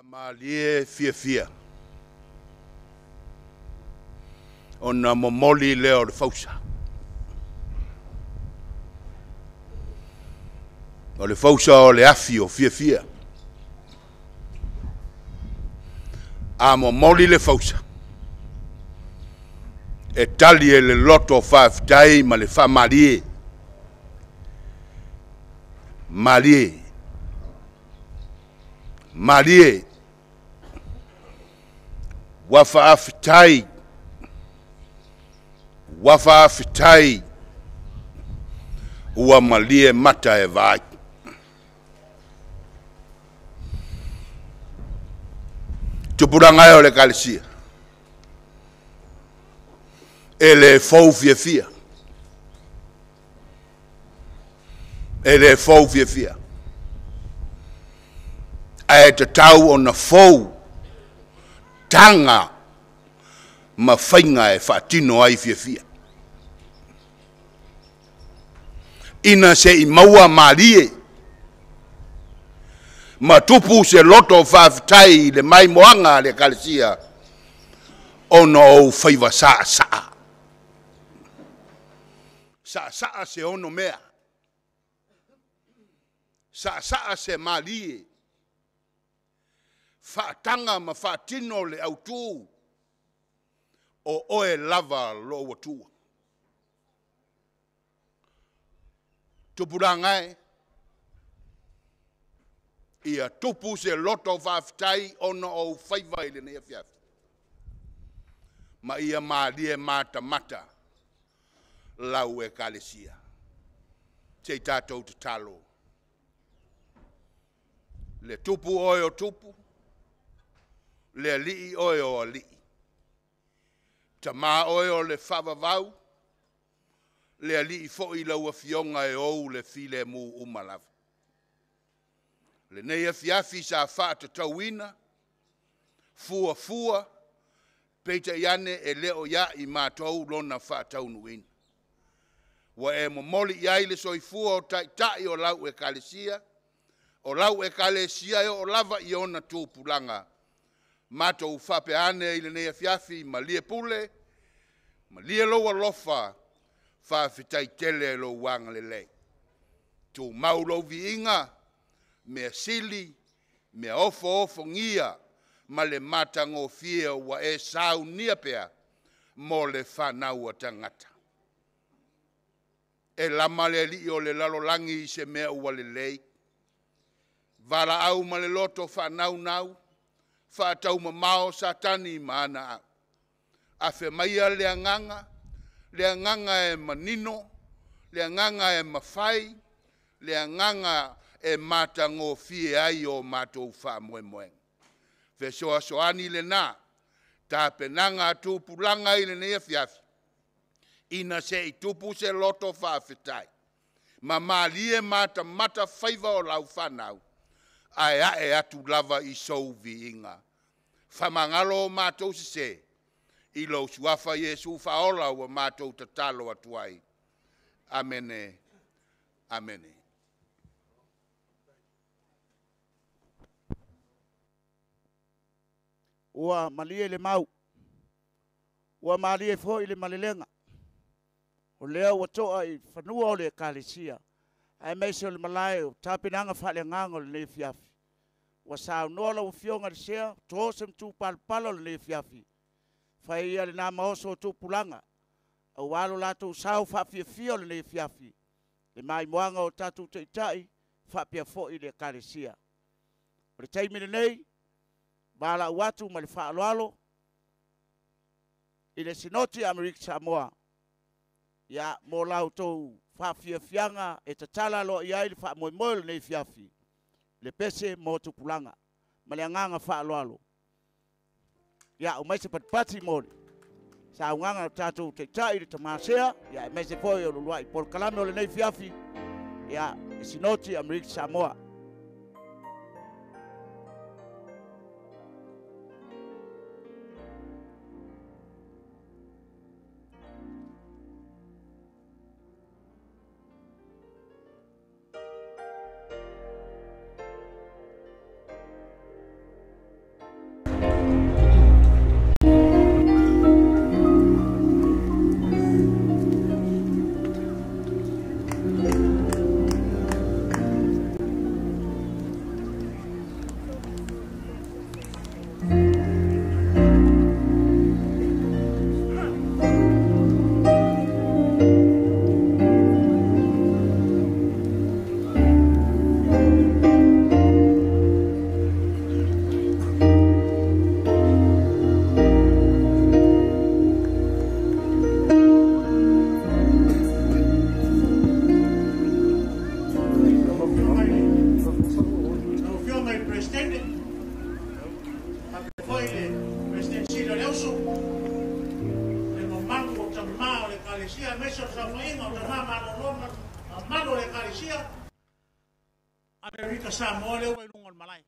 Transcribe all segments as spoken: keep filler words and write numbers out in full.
Malie fia fia. Ona momoli leo le fausa. O le fausa o le afi o fia fia. A momoli le fausa. E tali e le loto whaafitai ma le wha malie. Malie. Malie. Wa whaafitai. Wa whaafitai. Ua malie mata e vai. Tupuranga o le kalisia. Ele fou fia fia. Ele fou fia fia. Ai te tau o na fou. Tanga. Ma whainga e whaatino ai fia fia. Ina se i maua marie. Ma tupu se loto whaafitai le mai moanga le kalisia. Ono o whaiva saa saa. Saa saa se ono mea. Saa saa se malie. Whaatanga ma whaatino le autu. O oe lava lo watua. Tupurangai. Ia tupu se loto whaafitai ono o whaiva ile nea fiafi. Ma ia malie mata mata. Lau e kalesia. Te tātou te talo. Le tupu oe o tupu. Le lii oe o lii. Ta mā oe o le whavavau. Le lii fo i lau a fionga e ou le file mu umalavu. Le neia fiafi sa whaata tauina. Fua fua. Peita iane e leo ia i mātou lona whaatau nuina. Wa e momoli iai le soifua o tai tai o lau e kalesia. O lau e kalesia e o lava i ona tūpulanga. Mātou whapeane i le nea fiafi ma lie pule. Ma lie loa lofa. Whaafitai tele lo wanga le lei. Tu maulo vi inga. Mea sili. Mea ofo ofo ngia. Ma le matango fia wa e sau nia pea. Mo le whanau a tangata. E lama le li o le lalolangi i se mea ua le lei. Vara au ma le loto whanau nau. Whaatau ma mao satani maana au. A whe maia le anganga. Le anganga e manino. Le anganga e mawhai. Le anganga e matango fie ai o matou wha moe moe. Whe soa soani le nā. Tā penanga tūpulanga i le nea fiafi. Ina se i tupu se loto whaafitai. Ma malie mata mata whaiva o lau whanau. Ai ae atu lava i sou vi inga. Whamangalo mātou se se. I lo suafa Yesu whaola wa mātou tatalo atuai. Amene. Amene. Ua malie le mau. Ua malie fo i le malelenga. O leo wa toa i whanua o le kalesia. Ai meise o le malae o tāpinanga whale ngango le ne fiafi. Wa sao nola o fionga le sea, to sem tu palpalo le ne fiafi. Whai ia le nā maoso o tūpulanga. Au walo lato sao whapia fio le ne fiafi. Le mai moanga o tatu te itai, whapia fo i le kalesia. O le taimine nei, bala watu ma le whaaloalo. I le sinoti Amerika Samoa. Ia mo lau tou whawhia fianga e tatala lo i ai le wha moe moe le nei fiafi. Le pese mo tupulanga. Ma le anganga wha aloalo. Ia o maise patipati mori. Sa unganga tātou te tai le tamasea. Ia e maise foi o lulua i pol kalame o le nei fiafi. Ia e sinoti Amerika Samoa. Bishop Samoa o te mama lolona malo e karisia Amerika Samoa le wai lungon malai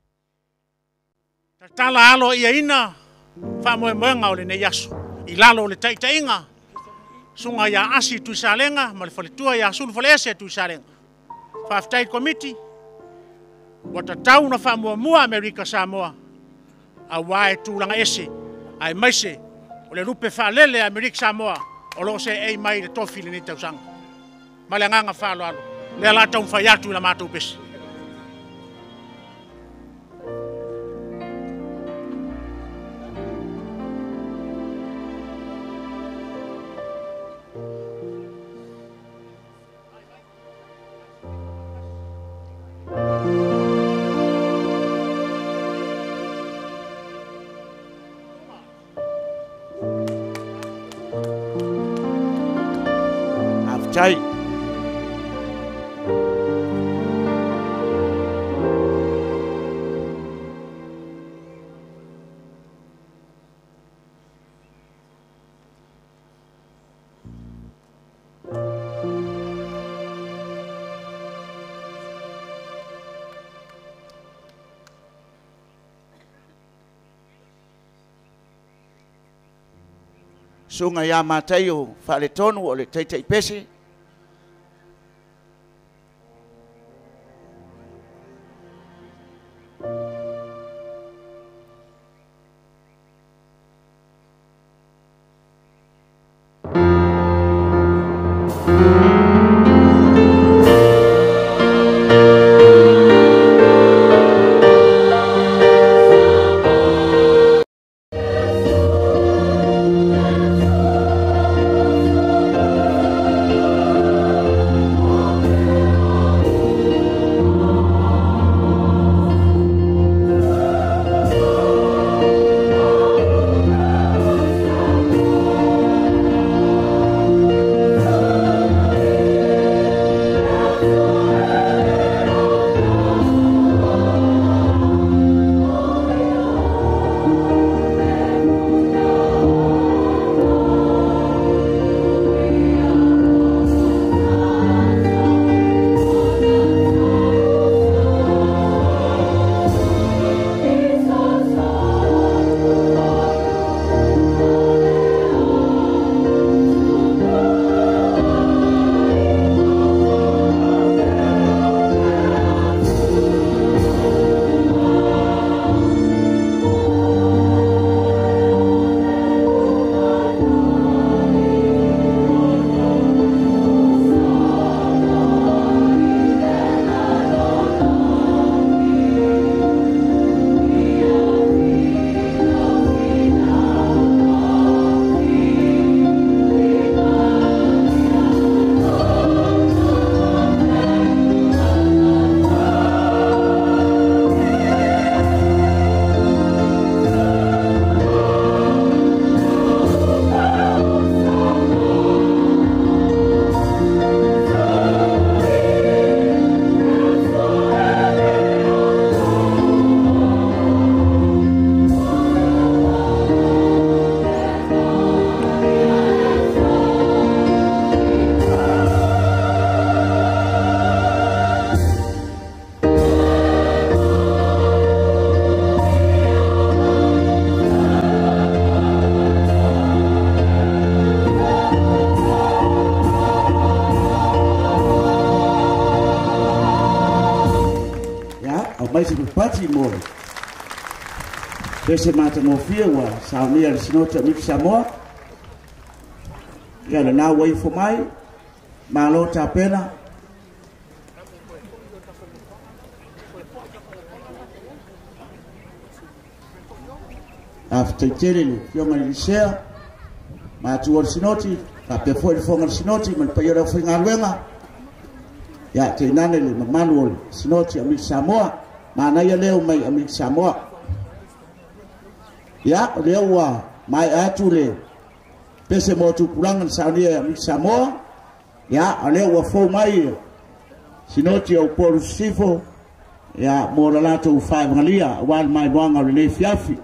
ta tala alo ia ina fa mo mo nga o le ne yaso i lalo le tai tainga sunga ya asi tu salenga ma le faletua ya sul falese tu salenga fa aftai committee wata tau na fa mo mo Amerika Samoa a wai tu langa ese ai maise o le rupe fa lele Amerika Samoa o lo se ei mai le tofi le ni tausanga ma le nganga fa lo alo le la tau fa ya tu la matu pesi Chai. Sunga ya matayo fale tonu o le teitai pesi. mai se pati mo pese mata mo fia wa sa mi al sinota mi Samoa ya na wai fo mai ma lo ta pena after telling yo ma share ma tu al sinoti ka pe fo fo ngal sinoti man pa yo fo ngalwenga ya te nane le manual sinoti ami Samoa mana ya leo mai ami Samoa ya leo wa mai atu le pese mo tu pulangan saudia ami Samoa ya leo wa fo mai sinoti au por sifo ya moralato five ngalia wan mai wanga le fiafi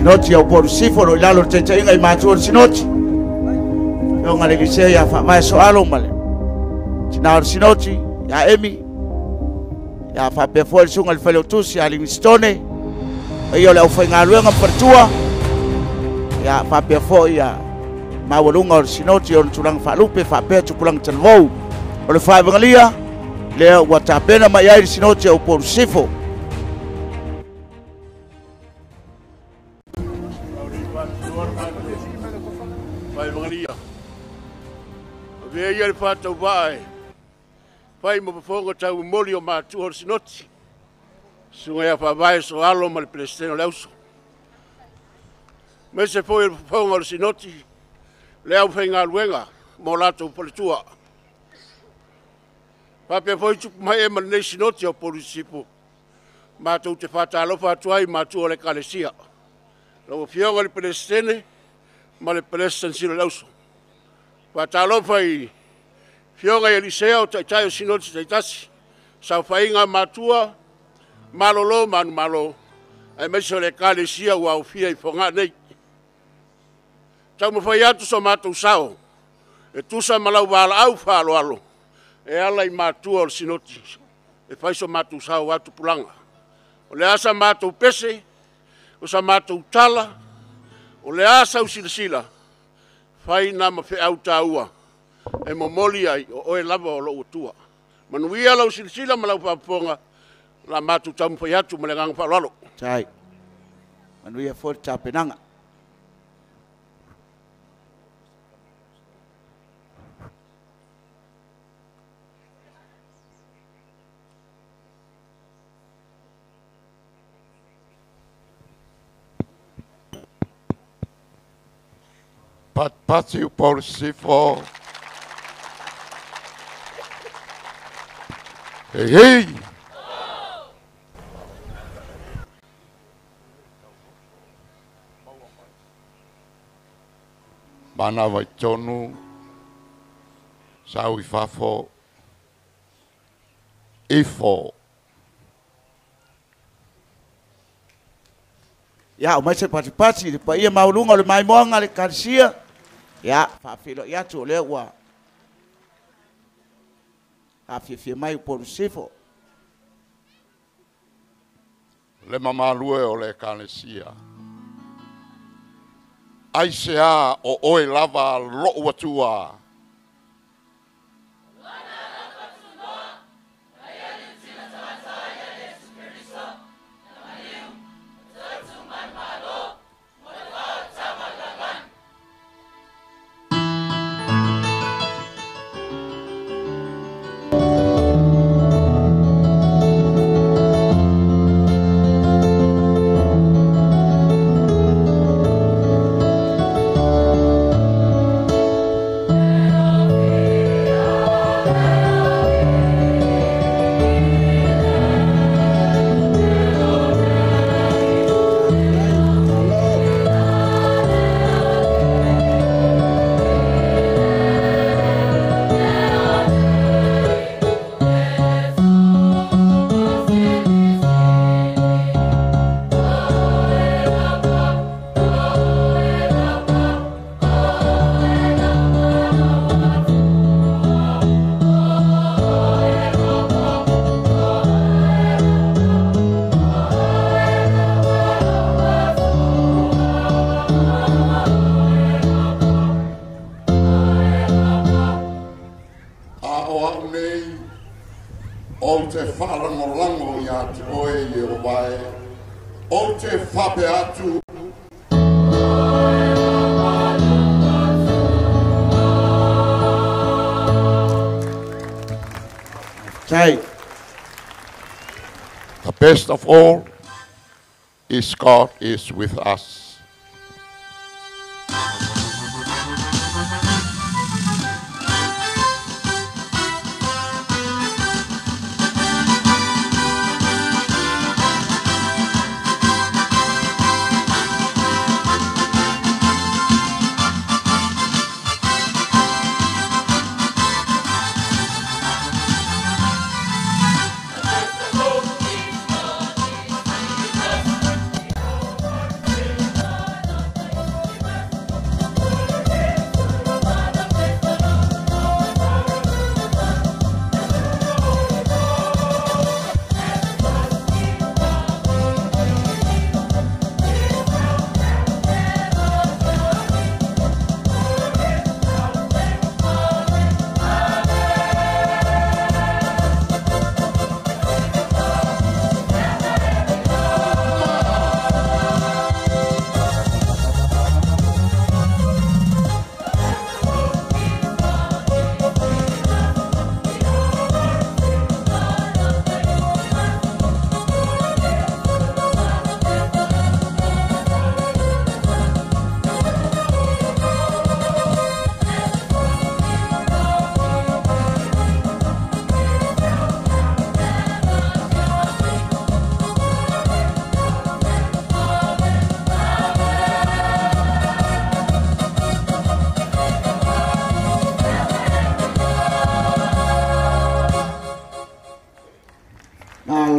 sinoti au por sifo lo lalo te te inga ma tu sinoti yo ngale ki se ya fa vai so alo male tina sinoti ya emi ya fa pe fo sunga al felo tu si ali stone yo la fa ngalu nga pertua ya fa pe fo ya ma wolunga sinoti on tulang fa lupe fa pe tu pulang telvo o le fa vangalia le wata pena ma ya sinoti au por sifo Pai mangalia. Ve ia le fata vai. Pai mo fongo tau moli o matu o sinoti. Sunga ia fa vai so alo mal presteno leuso. Me se foi fongo o sinoti. Leu fenga luenga mo lato politua. Pape foi tu mai e mal nei sinoti o polisipo. Matu te fata alo fatu ai matu o le kalesia. Lo fiongo le prestene ma le presen sino lauso. Patalo fai fionga e liceo tai tai sinoti tai tasi. Sa fainga matua malolo man malo. Ai meso le kalesia wa ofia i fonga nei. Tau mo fai atu so matu sao. E tusa malau wala au falo alo. E ala i matua o sinoti. E fai so matu sao atu pulanga. O le asa matu pese. O sa matu tala. O le asa usilasila, fai na ma fe au taua, e momoli ai o oe lava o loo tua. Manuia la usilasila ma lau paponga, la matu tamu fai atu ma le ngang whalalo. tai manuia fo tapenanga Pat pati o por sifo. Hey, hey. Mana vai tonu. Sau i fafo. Ifo. ya o mai se pati pati le pa ia maulunga le mai moanga le karsia ya fa filo ya tu le wa a fi fi mai por sifo Le mamalue o le kalesia. Ai se a o oe lava lo watua. O te whalangolango i atu oe i o wae. O te whape atu. tai The best of all is God is with us.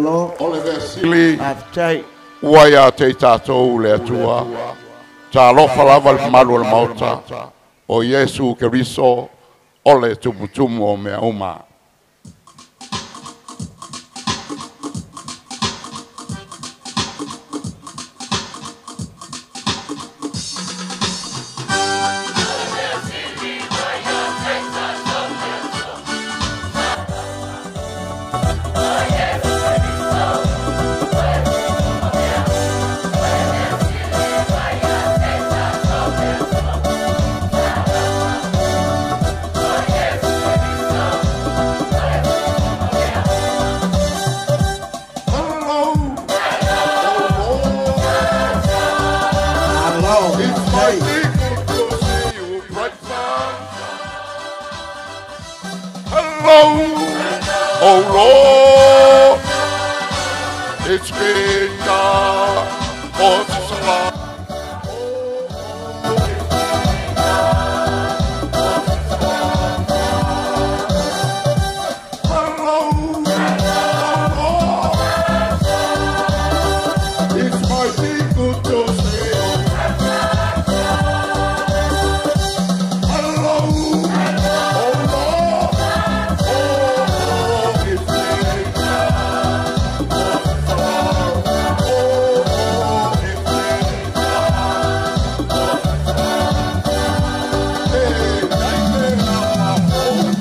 Alo. O le vesili. Aftai. Ua ia te tātou le atua. Tā lofa lava le malu le mauta. O Yesu Keriso. O le tumutumu o mea uma. Oh Lord, it's been God for so long. It's mighty good to see you. Hello, oh Lord, oh, it's been God for so long. Oh, it's been God for so long. Hey, thank you, Lord.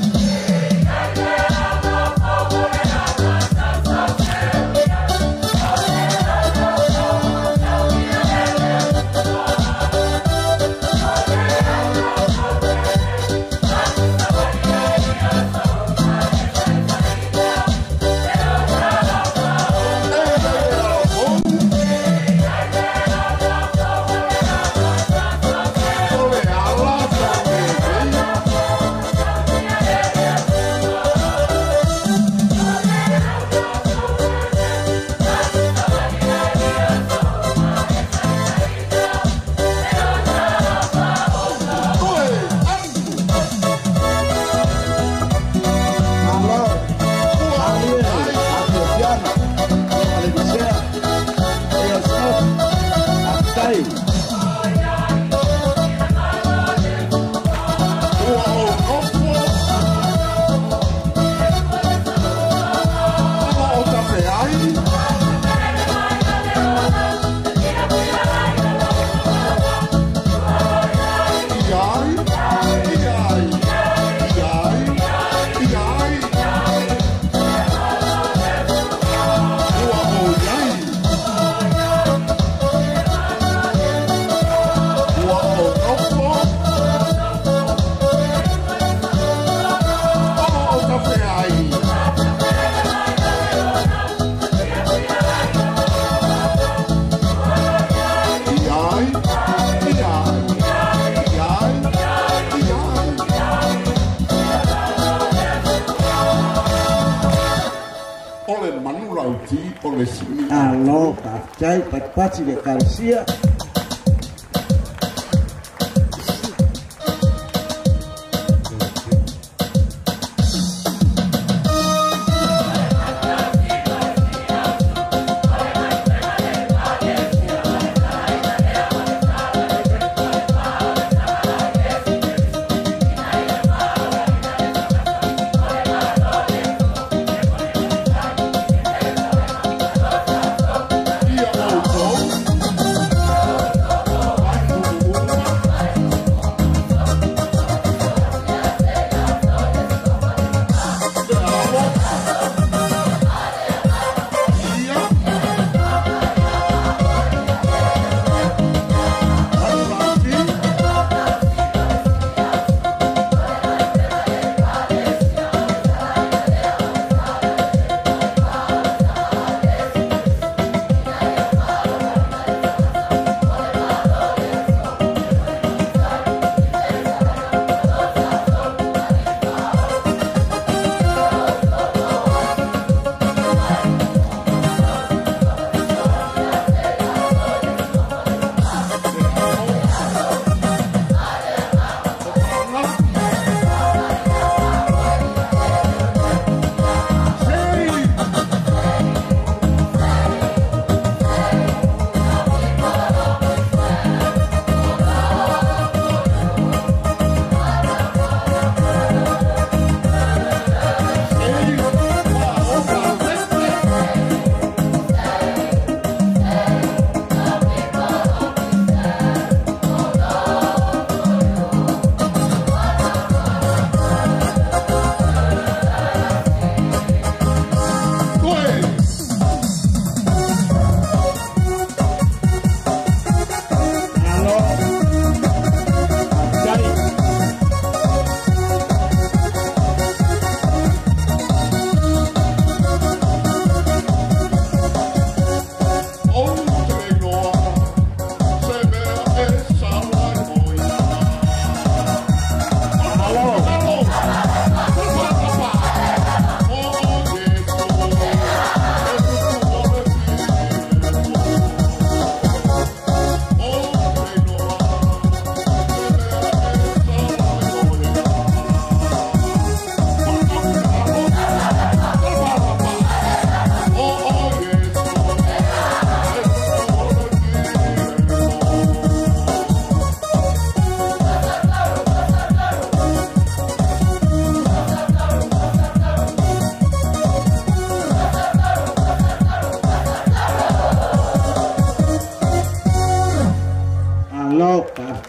Alo, Aftai, Patpati de Garcia.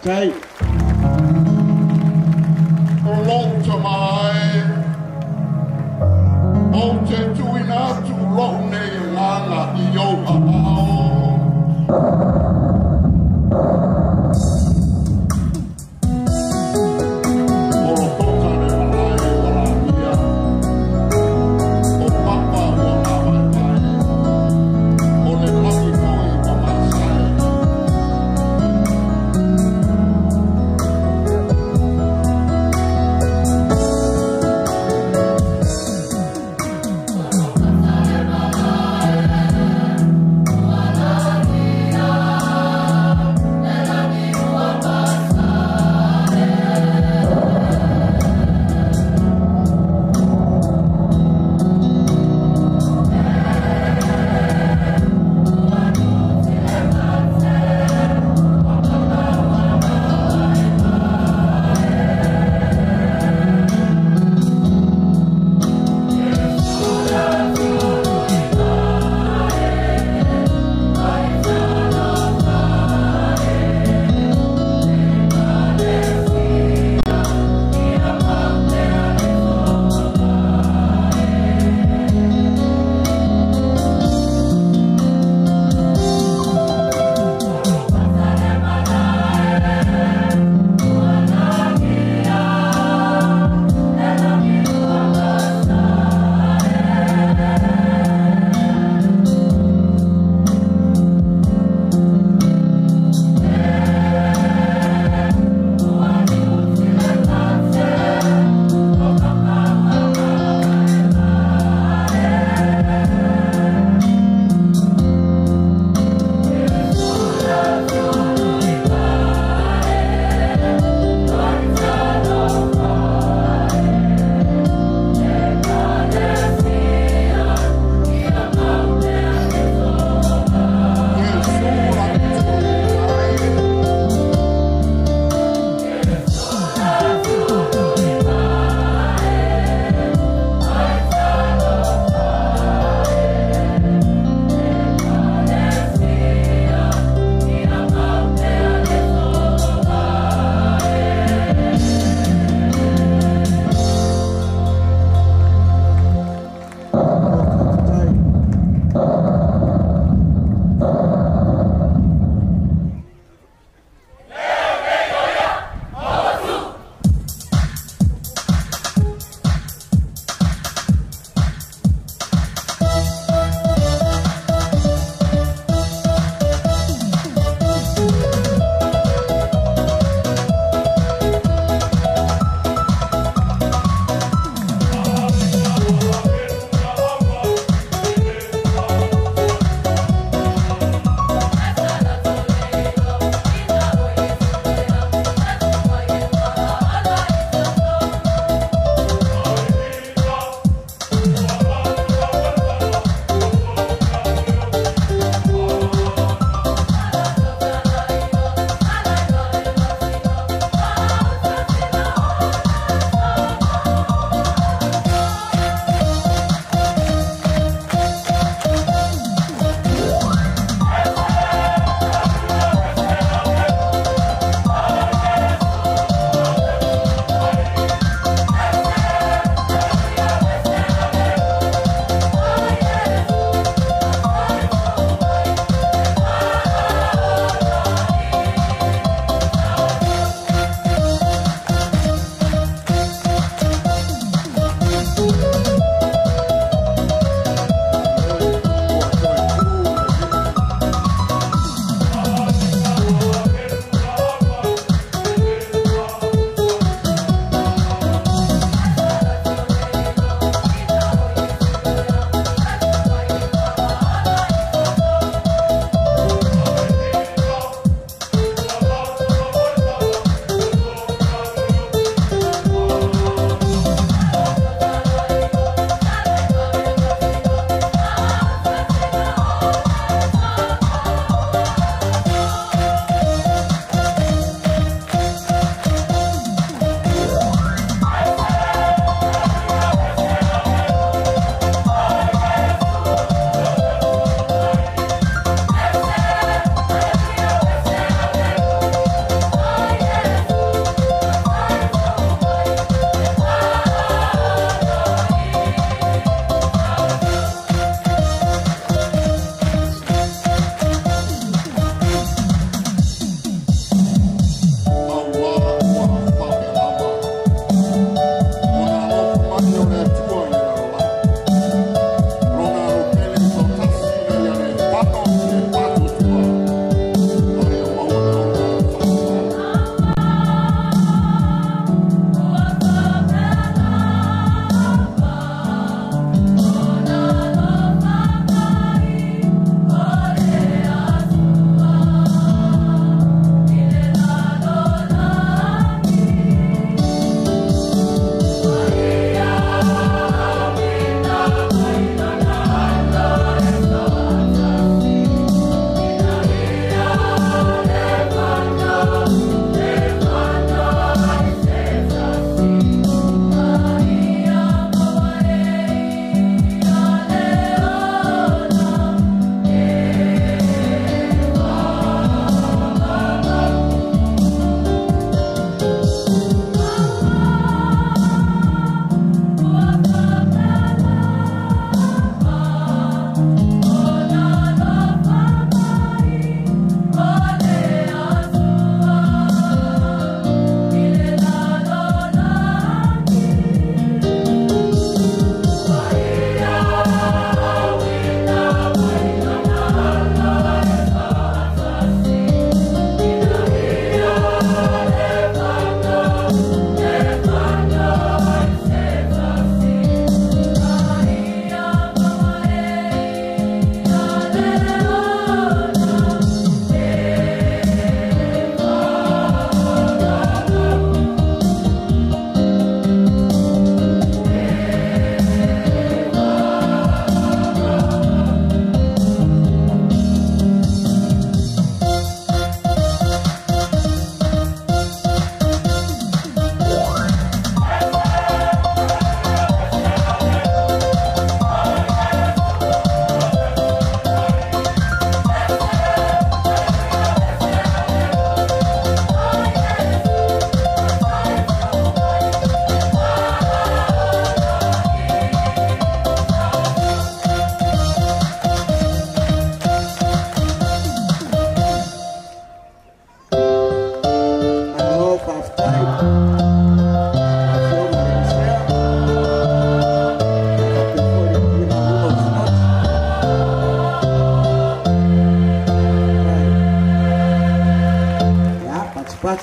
Tai. O lou ta mai. O te tuina tu lou nei langa i o a ao. Yeah.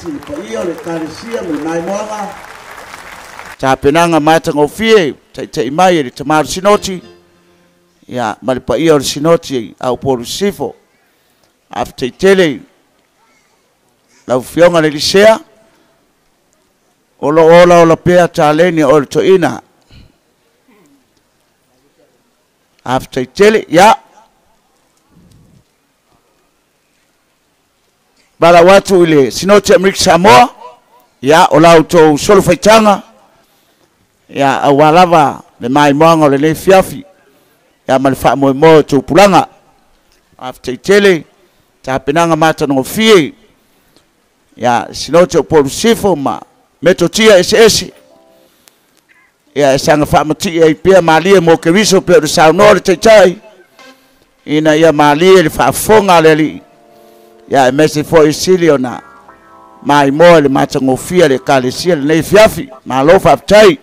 sinoti le paia o le kalesia me le mai moanga. Tapenanga matangofie tai mai e le tamaru sinoti. Ia ma le paia o le sinoti au polusifo. After tele lau fionga le lisea. Olo ola ola pea taleni o le toina. After tele ya. Bala watu ile sinoti Amerika Samoa. Ya ola uto solo faitanga. Ya awalava le mai moanga le le fiafi. Ya malfa mo mo tu pulanga. After tele tapenanga mata no fie. Ya sinoti o polusifo ma metotia ese ese. Ya sanga famati e pia malia mo keriso pe o sauno le taitai. Ina ya malia le fafonga le li. Ya mese fo isilio na mai mo le matangofia le kalesia le nei fiafi ma lo fatai.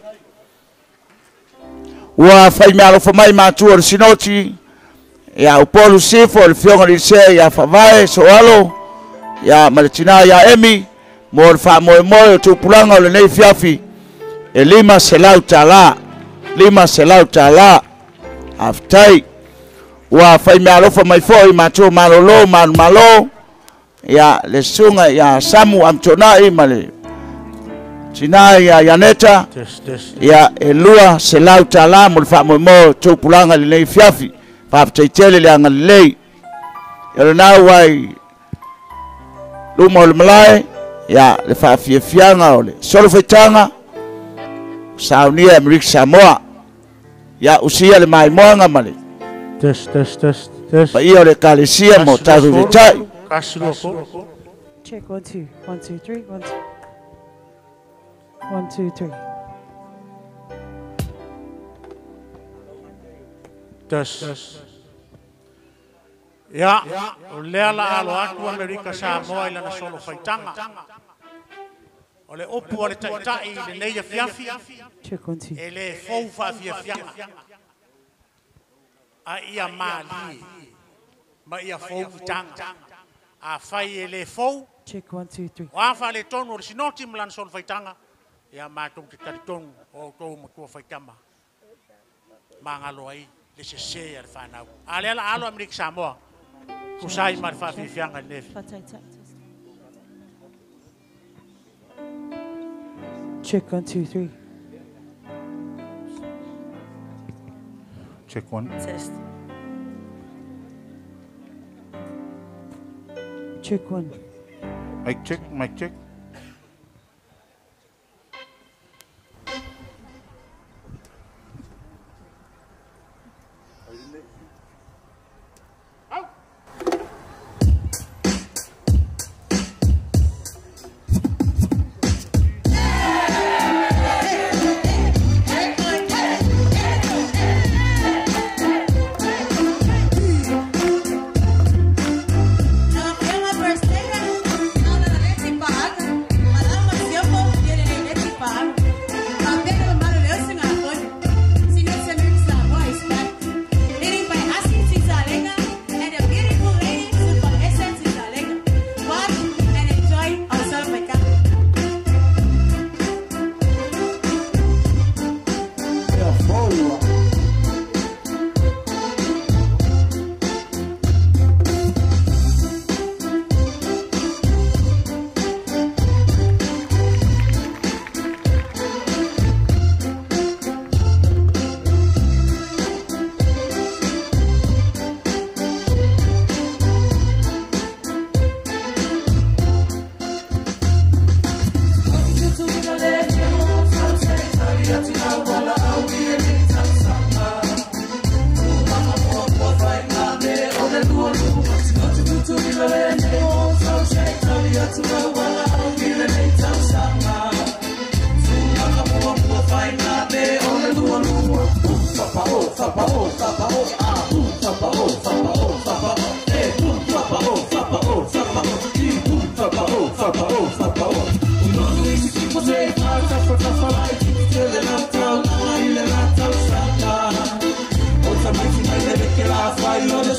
Wa fai me alo mai matu o sinoti. Ya upolu sifo le fionga le se ya favae so alo. Ya maletina ya emi mo fa mo mo tu pulanga le nei fiafi. E lima selau tala. Lima selau tala. Aftai. Wa fai me alo mai fo i matu malolo man malo. Ya le sunga ya samu amtonai male. Sina ya yaneta. Ya elua selau tala mo fa mo mo tu pulanga le nei fiafi. Fa tele le anga lei. Ya na wai lumo le malai ya le fa fie fianga ole. Solo fetanga. Saunia Amerika Samoa. Ya usia le mai moanga male. Test test test test. Pa ia le kalesia mo taru le tai. Check one two one two three one two one two three. Test. Ya, o lea la alo atu Amerika Samoa ila na solo faitanga. O le opu o le taitai le neia fiafi. Check one two. E le fou fa fia fianga. A ia mali. Ma ia fou tanga. A fai e le fou. Check one two three. O afa le tonu o le sinoti mlan solo faitanga. Ia matung te taritonu o kou makua faitama. Mangalo ai le se se al fanau. A le ala alo Amerika Samoa. Kusai mar fa fia fianga nefi. Check one two three. Check one. Test. Check one. Mic check, mic check.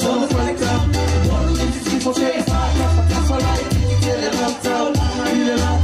Tell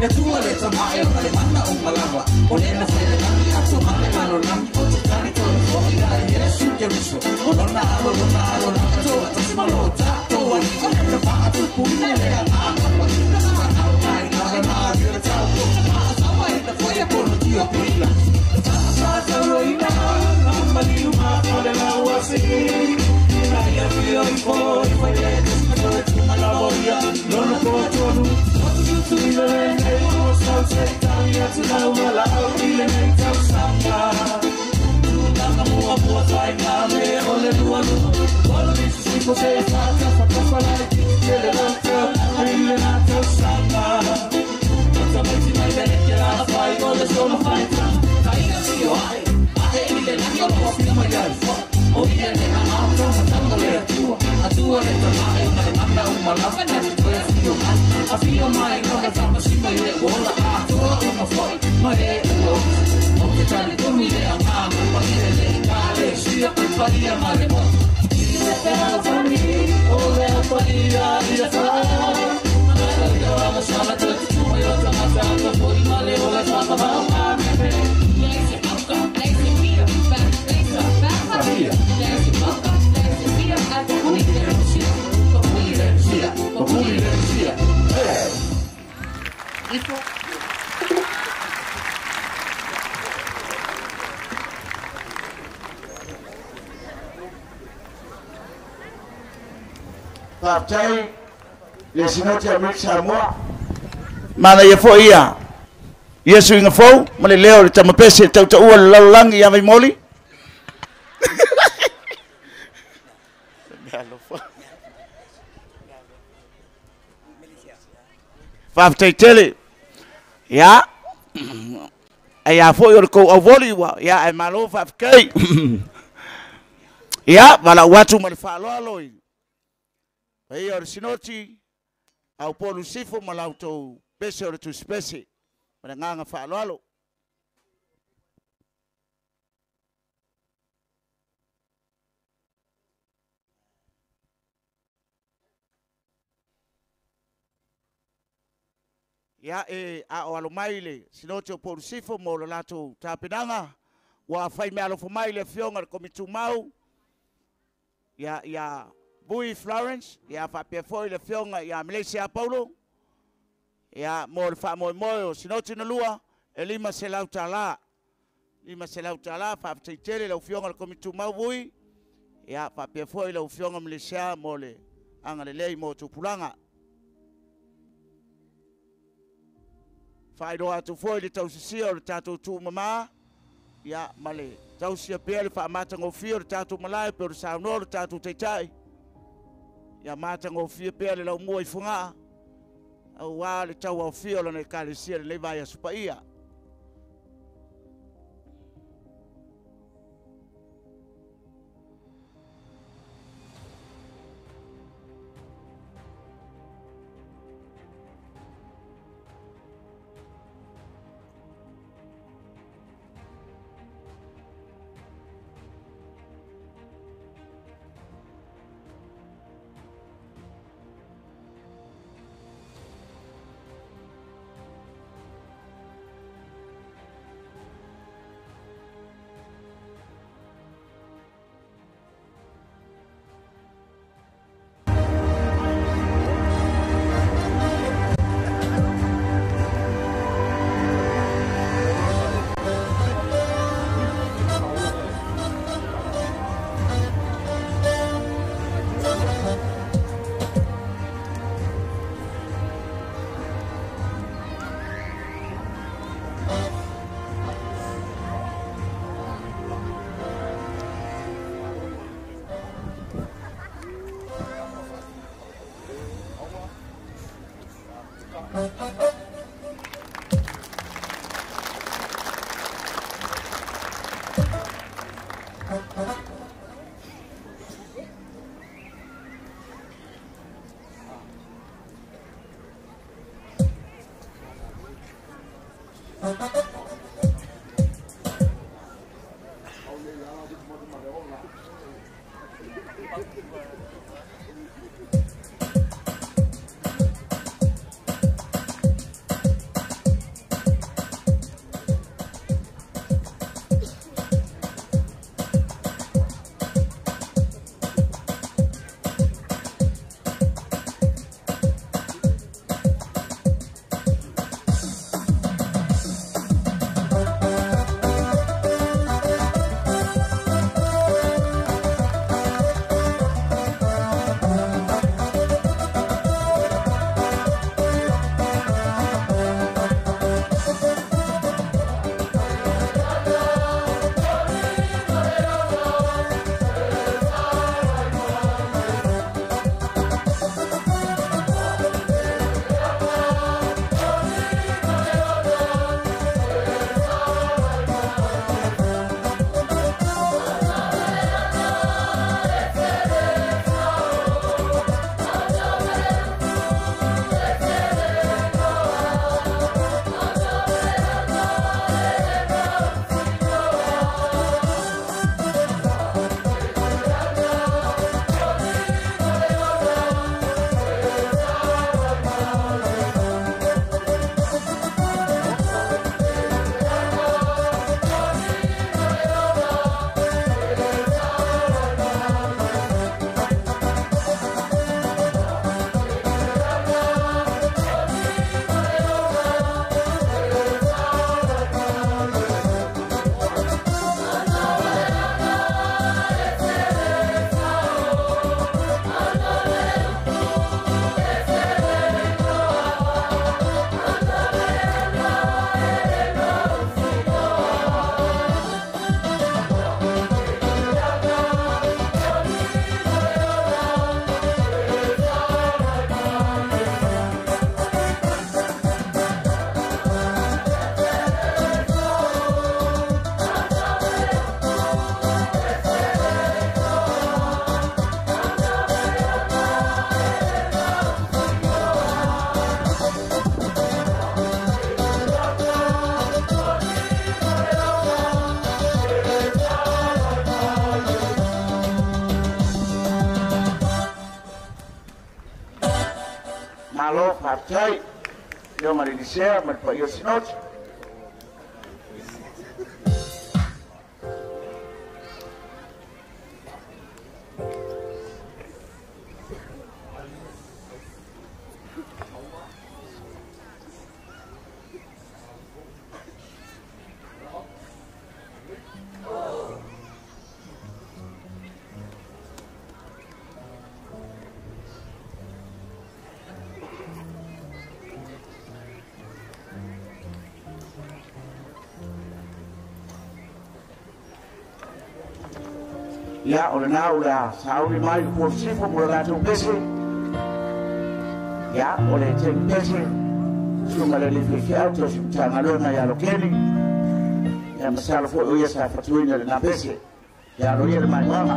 Le tua le tamae o le mana o malava. O le na fere nani atu male malo nani o te tani to le fo ila Yesu Keristo. O lona alo lona alo na katoa tasimalo tato wani o le na paa tu puina le alama. Na na na kai na na na vile tau ko na sawa ina foi a kono tio puila. Sa sa roina na mali uma ole la wasi. Na ia fio i fo i fo le tasimalo tu malaboria no no ko tonu. To be the name so take down yet to know well I'll be the name to samba to la mo po sai na me ole do alu all of these people say fata fata fata que le lanto il le lanto samba to me si mai bene che la fai con le solo fai dai da io ai a e le la io lo fi mai dai o viene a altro matando le tua a tua le tornare ma le manda un malafa ne io a fio mai non la fama si mai le bola a tua una fuori ma è uno o che tale come le amava ma le le cale sia per faria male mo le per famiglia o le faria di la fa ma la io la sala tutti tu io la matata fuori male o la fama ma me lei si tocca lei si mira per lei sa faria lei si tocca lei si mira a comunità sia comunità sia comunità sia Ito. Partai le sinoti a mix Samoa. Mana ia fo ia. Ia suinga fo, male leo le tamapese tau tau ua lalangi ia mai moli. Faftai tele. Ya. Ai a foi o ko o voli wa ya ai malo fa kai. Ya, wala watu mal fa lo aloi. Ai o sinoti au polu sifo malauto pese o tu specie. Mana nganga fa lo alo. Ya e a o alo maile sinoti o polu sifo mo lo lato tapinanga wa fai me alo fo maile fionga ko mitu mau ya ya Bui Florence ya fa pe foi le fionga ya Malaysia Paulo ya mo le fa mo mo sinoti no lua e lima se lauta la lima se lauta la fa te tele le fionga ko mitu mau bui ya fa pe foi le fionga Malaysia mo le anga le lei mo tu pulanga fai do atu foi le tau sisia o le tatu tu mama ya male tau sia pele fa mata ngo fio le tatu malai pe o sa no le tatu te tai ya mata ngo fio pele la mo i funga au wa le tau o fio le ne kale sia le vai a supaia whaatai, leo marinisea, maripa iyo sinoti. Ya o le nā o le a sauri mai ko sifu mo la tu pese ya o le te pese suma le le fi auto su tanga lona ya lo keni ya masalo fo o ya sa fatuina le na pese ya lo ye le mai mama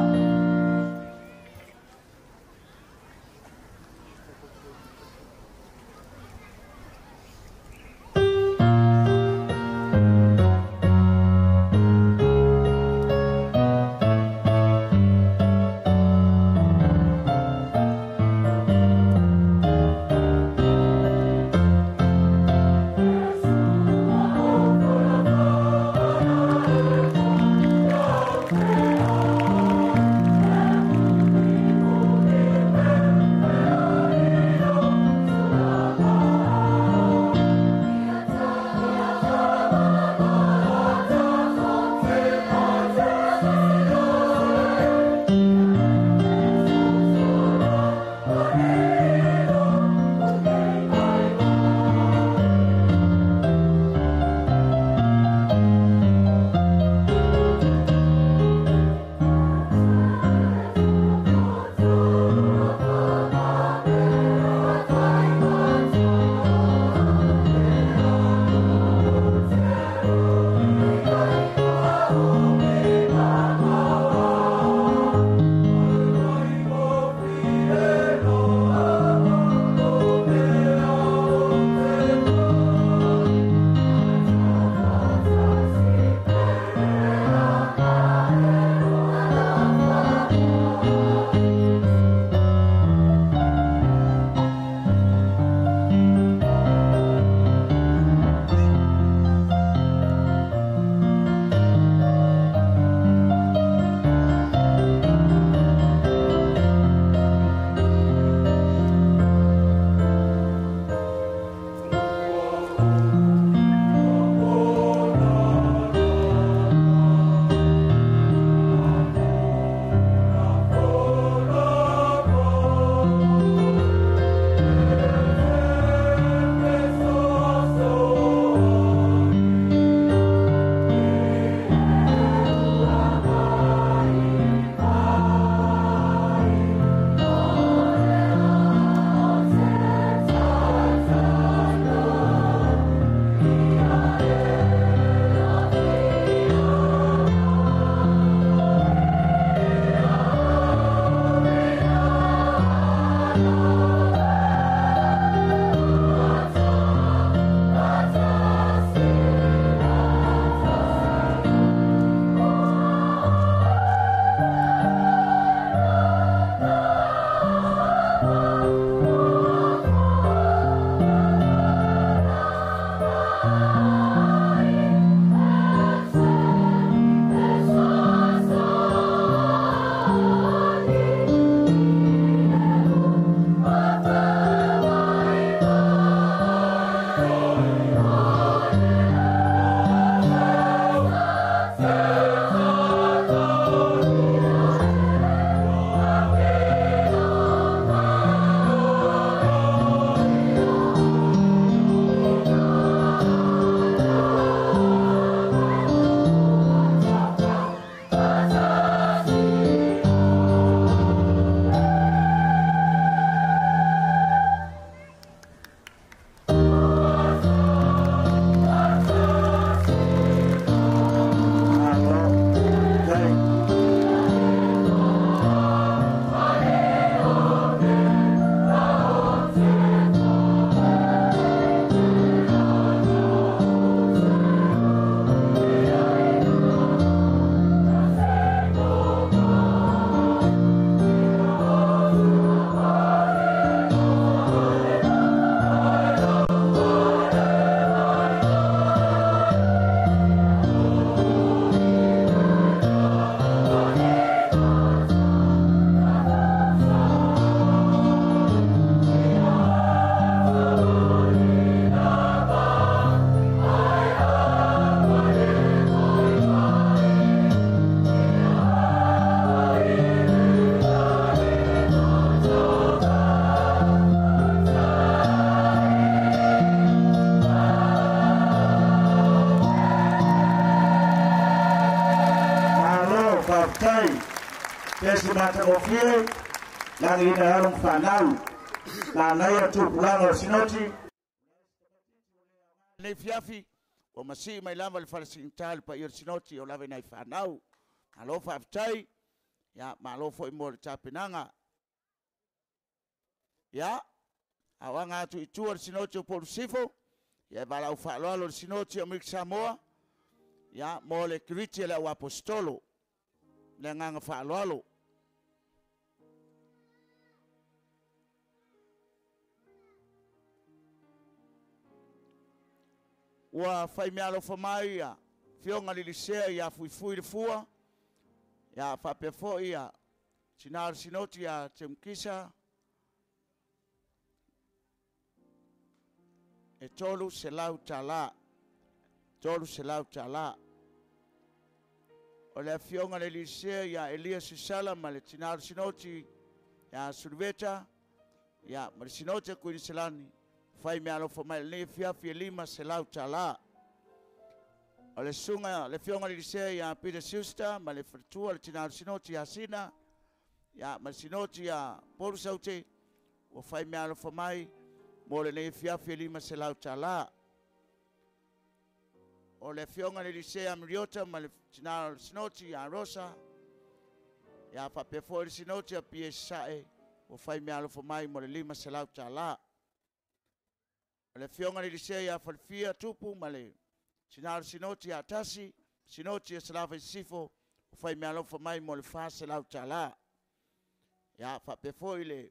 whaftai. Tesi mata o fie. Langi ina halong whanau. Nā nei atu pulanga o sinoti. Nei fiafi. O masi mai lama le whalasingitāli pa i o sinoti o lawe nei whanau. Alo whaftai. Ya, malo fo i mo le tāpinanga. Ya. Awanga atu i tua le sinoti o Polusifo. Ya, bala u whaaloalo le sinoti o Mik Samoa. Ya, mo le kiriti le o apostolo. Le nganga whaaloalo. Ua whai mea lo whamai ia. Fionga li lisea ia fui fui le fua. Ia whapea fo ia. Sinara sinoti ia te mkisa. E tolu se lau tala. Tolu se lau tala. O le fionga le lisea ia Elia Sisala ma le sinara sinoti ia Surveta. Ia ma le sinoti a Kuini Selani. Fai mea lo whamai le fiafi e lima se lau tala. O le sunga, le fionga li se ia Peter Siusta, ma le whatua le tina sinoti a Sina, ia ma sinoti a Poru Saute, o fai mea lo whamai, mo le le fiafi e lima se lau tala. O le fionga li se a Miriota, ma le tina sinoti a Rosa, ia whapefo le sinoti a P S Sae, o fai mea lo whamai, mo le lima se lau tala. Le fionga ni se ia falfia tupu male sinar sinoti a tasi sinoti a salava sifo fai me alo fa mai mo le fa se lau tala ya fa pe foi le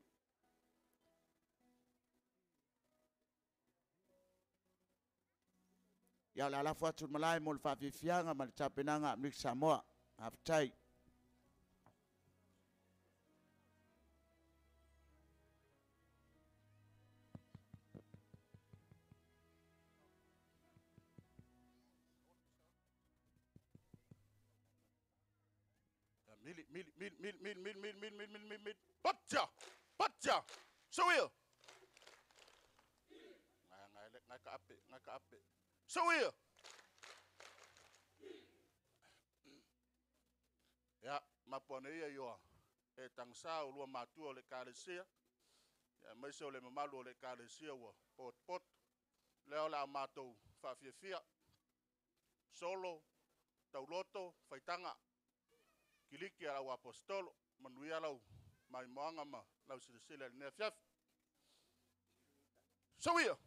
ya la la fa tu malai mo le fa fianga mal tapenanga Mik Samoa aftai Mili, mili, mili, mili, mili, mili, mili, mili, mili, mili, mili, Patja, patja, so here. Ngai, ngai, ngai ka ape, ngai ka ape. So here. Ya, mapone ia yoa. E tangsa o lua matua o le kāresia. Ya, maise o le mamalu o le kāresia ua. Pot, pot. Leo la matou whawhiawhia. Solo, tauloto, whaitanga. Kiliki ala o apostolo, manui alau, mai moanga ma, lau sirisile le nea fiafi. So ia.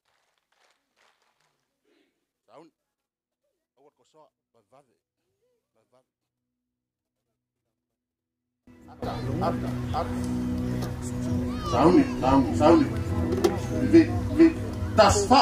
Saun. Awar ko soa, ba vave. Ba vave. Ata, ata, ata. Sauni, sauni, sauni. Vi, vi, tasfa.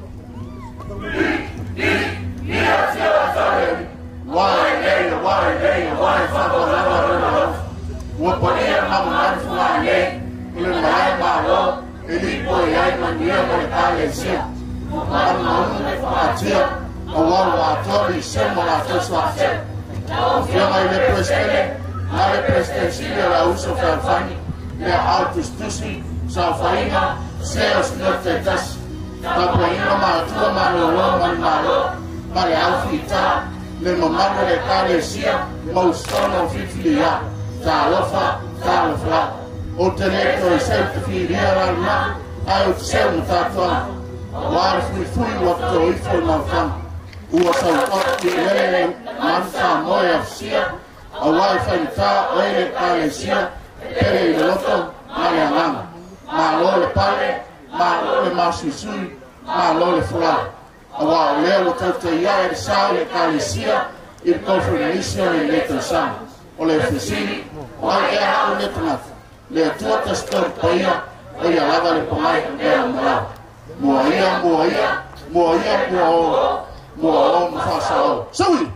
Why, hey, why, hey, why, fuck, whatever, what, what, I'm not flying, eh? Ele vai barro, ele foi aí, mania, vai parecer. Para não me fazer, o o ator e chama lá a sua fé. O filme ele presta, na representação da uso ferfani, le autos tusi, salfaina, seus nortetas, tapoina, matua, marolo, marmaro, para alfita. Le mamano le carecia, maustono fifilia, talofa, talofla, o teneto e sempre filia l'arma, ai o seu tatuan, war fui fui o to i fo na fam, o sau to le manfa moia sia, a wai fanta o le carecia, ele loto, maria lama, malo le pale, malo le masusui, malo le fla. Awa leo tauta ia e sao le kalesia i konferenisia le leto sama. O le fesini, o ai e hao le tanafu. Le atua tastor paia, o ia lava le pomai e a mara. Mua ia, mua ia, mua ia, mua o, mua o mfasa o. Sawi!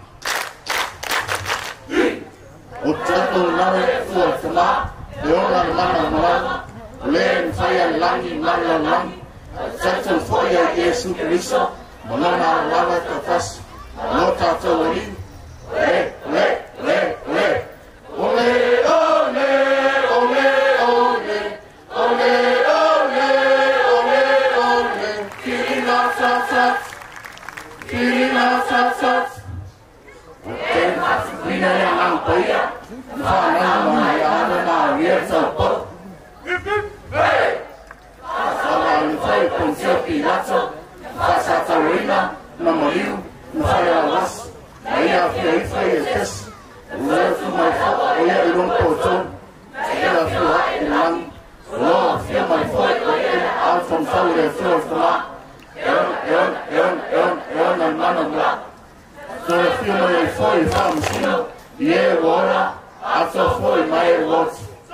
O tato nawe fua tama, le ona le mana mara, le mfaya langi, mana langi, tato foia Yesu Cristo, Monona lava tafas, nota tawari, le, le, le, le, ole, ole, ole, ole, ole, ole, ole, ole, kirina sasat, kirina sasat, kirina sasat, ia fa na ma ia na ia so po hey sala ni foi poncio pilato pasa torina na moriu na fire was ia fia foi es le fu mai fa ia non poton ia fu lang lo fia mai foi out from soul the floor for Eon, eon, eon, eon, eon, al mano bla. So the film of the foi from Sino, ye ora, after foi my words.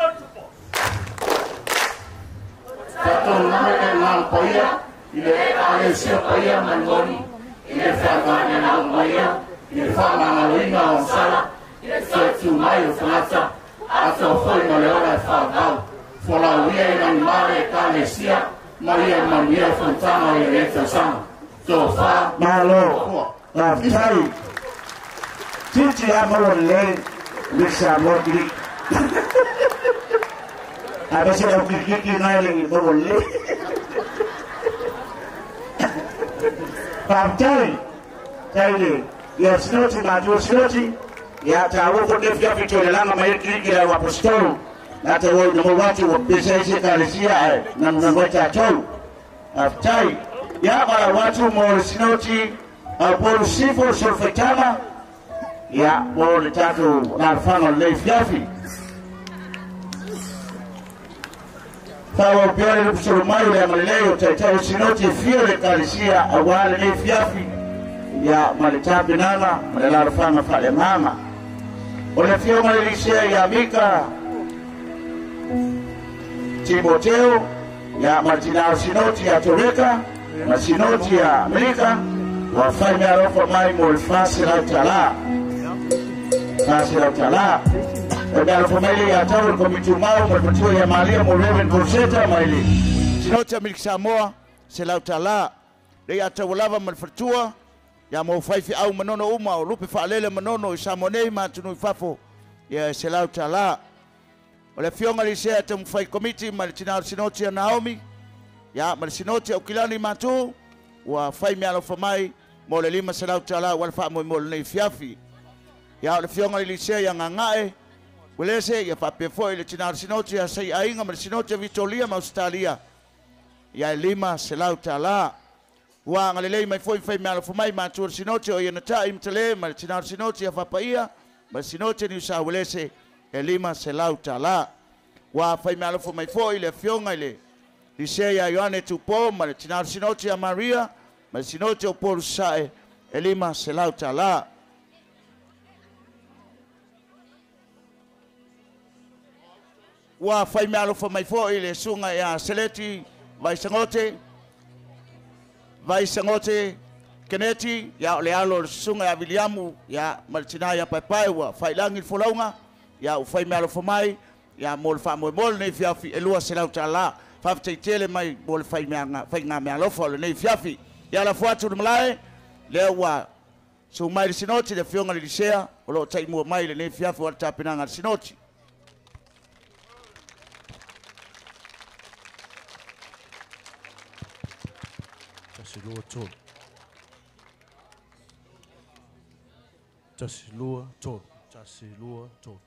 Tato name nang poia, ile ale sia poia mangoni, ile fa na nang poia, ile fa na winga on sala, ile so tu mai flata, after foi no le ora fa gau. For la wie nang mare kale sia. Maria Maria Fontana e Rita Sana. So far, Malo, Aftai, Titi Amorle, Lisa Mogli. I said, I'm kicking Island, Morle. Aftai, Taili, yes, Snoti, Madu Snoti, Yata, for the Fiafito, Lama, my Kiki, Apostol. Hata wao na watu wa pesa hizi kalisia na mnangota tu aftai ya bara watu mosinoti apol sifo sulfetana ya bol tatu na mfano lefiafi sawa pia ni kusurumai ya maleo taita sinoti fiore kalisia awali lefiafi ya malitabi nana mlela rafanga fale mama ole fio malisia ya mika Timoteo ya Martina Sinoti ya Toreka na Sinoti ya Amerika wafanye arofa mai mulfasi la utala fasi la utala na arofa mai ya tawo komitumao mapatio ya Maria Moreven Burseta maili Sinoti ya Amerika Samoa sela utala le ya tawlava malfatua ya mofaifi au manono uma lupe falele manono isamonei matunu ifafo ya sela utala Ole fionga lisea te mfai komiti malitina sinoti ya Naomi ya malisinoti ya ukilani matu wa fai mialo famai mole lima salau tala walfa mo mole nei fiafi ya ole fionga lisea ya ngangae welese ya fapefo ile tina sinoti ya sai ainga malisinoti ya Vitoria ma Australia ya lima salau tala wa ngalelei mai foi fai mialo famai matu sinoti o yenata imtele malitina sinoti ya fapaia malisinoti ni sa welese Elima selau tala wa fai malofo mai fo ile fionga ile lisea Yohane tupo ma tina sinoti ya Maria ma sinoti opol sae Elima selau tala wa fai malofo mai fo ile sunga ya Seleti vai sangote vai sangote Keneti ya lealo sunga ya Williamu ya Martina ya Papai wa fai langi folaunga ya ufai malo fomai ya mol fa mo mol nei fiafi elua selau tala fa tele mai mol fai manga fai nga me alo fo nei fiafi ya la fuatu mlae lewa so mai sinoti de fionga le lisea lo tai mo mai le nei fiafi wa tapinanga sinoti tasilua to tasilua to tasilua to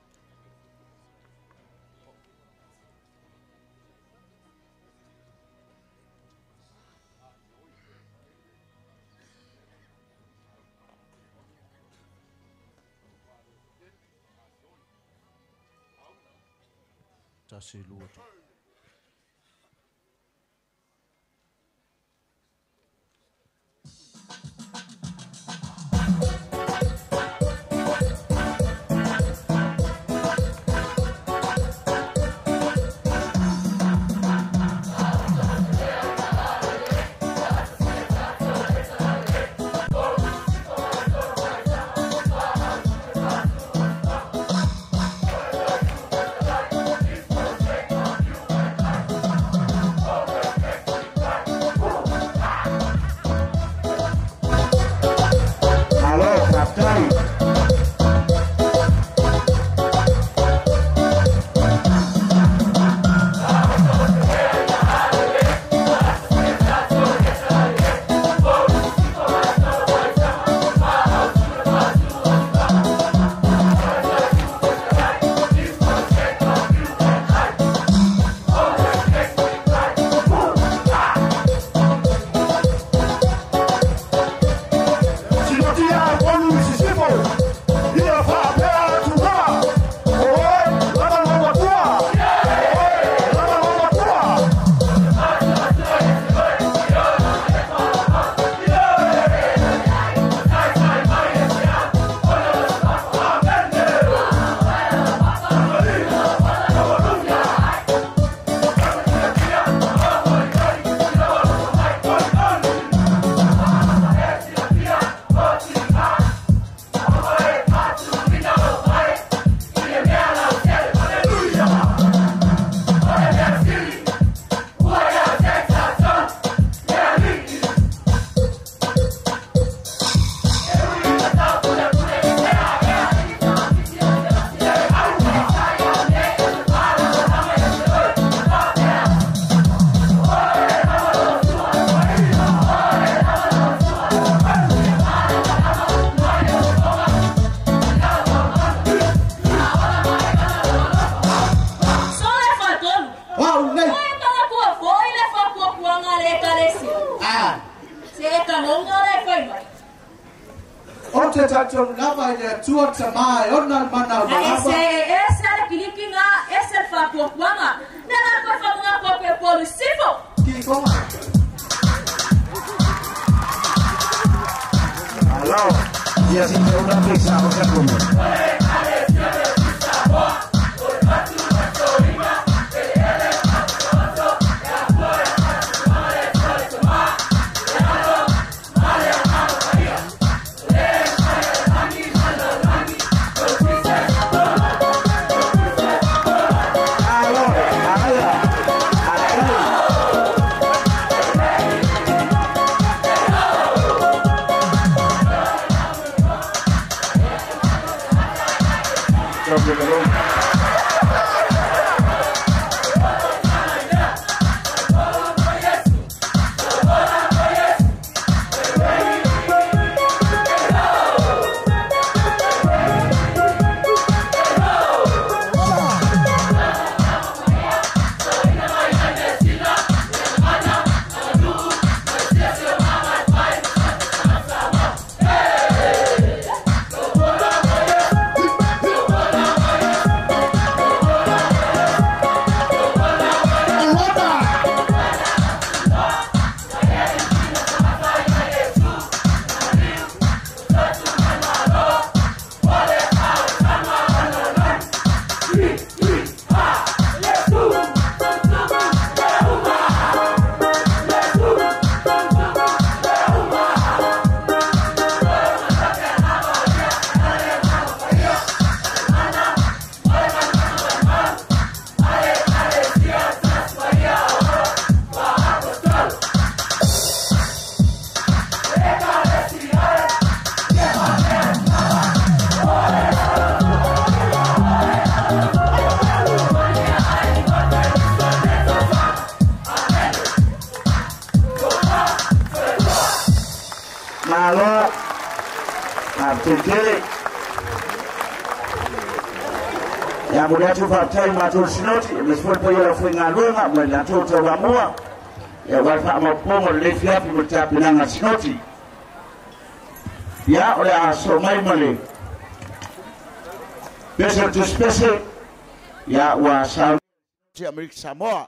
tasilua to Thank you. o te tatou lava i le atua tamā e ona mana o Na lava. ese ese ala kiliki nga ese fa kuanga. Na na ko fa nga ko pe polisivo. Ki konga. Hello. Yes, it's a little bit of a compliment. Ya muda tu faktai matul sinoti, meskipun payah fui ngalunga, muda tu terwamua. Ya warfa mapung lefia pi bercap pinangan sinoti. Ya oleh asomai male. Besar tu spesial. Ya wasal. Amerika Samoa.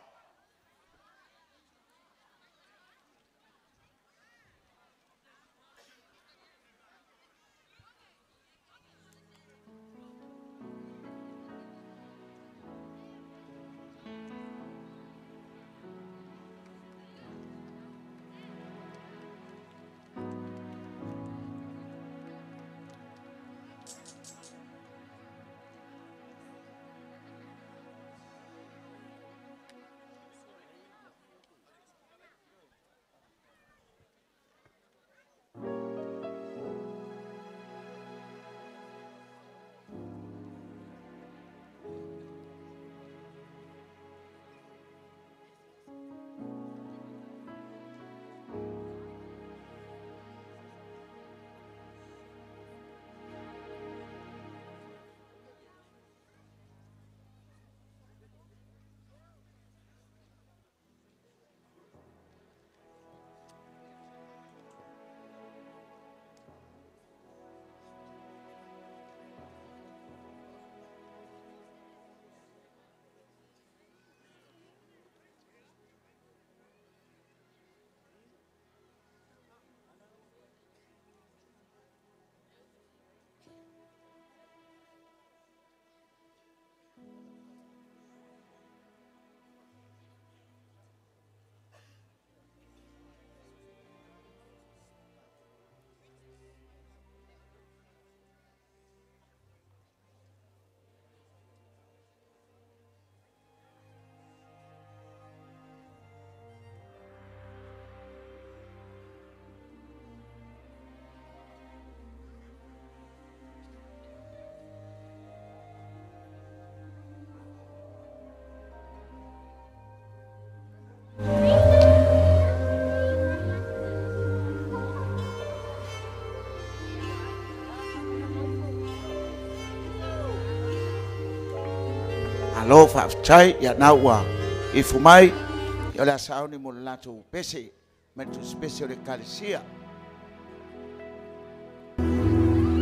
Alo fa chai ya nawa ifumai ya la sauni mulato pese metu special kalesia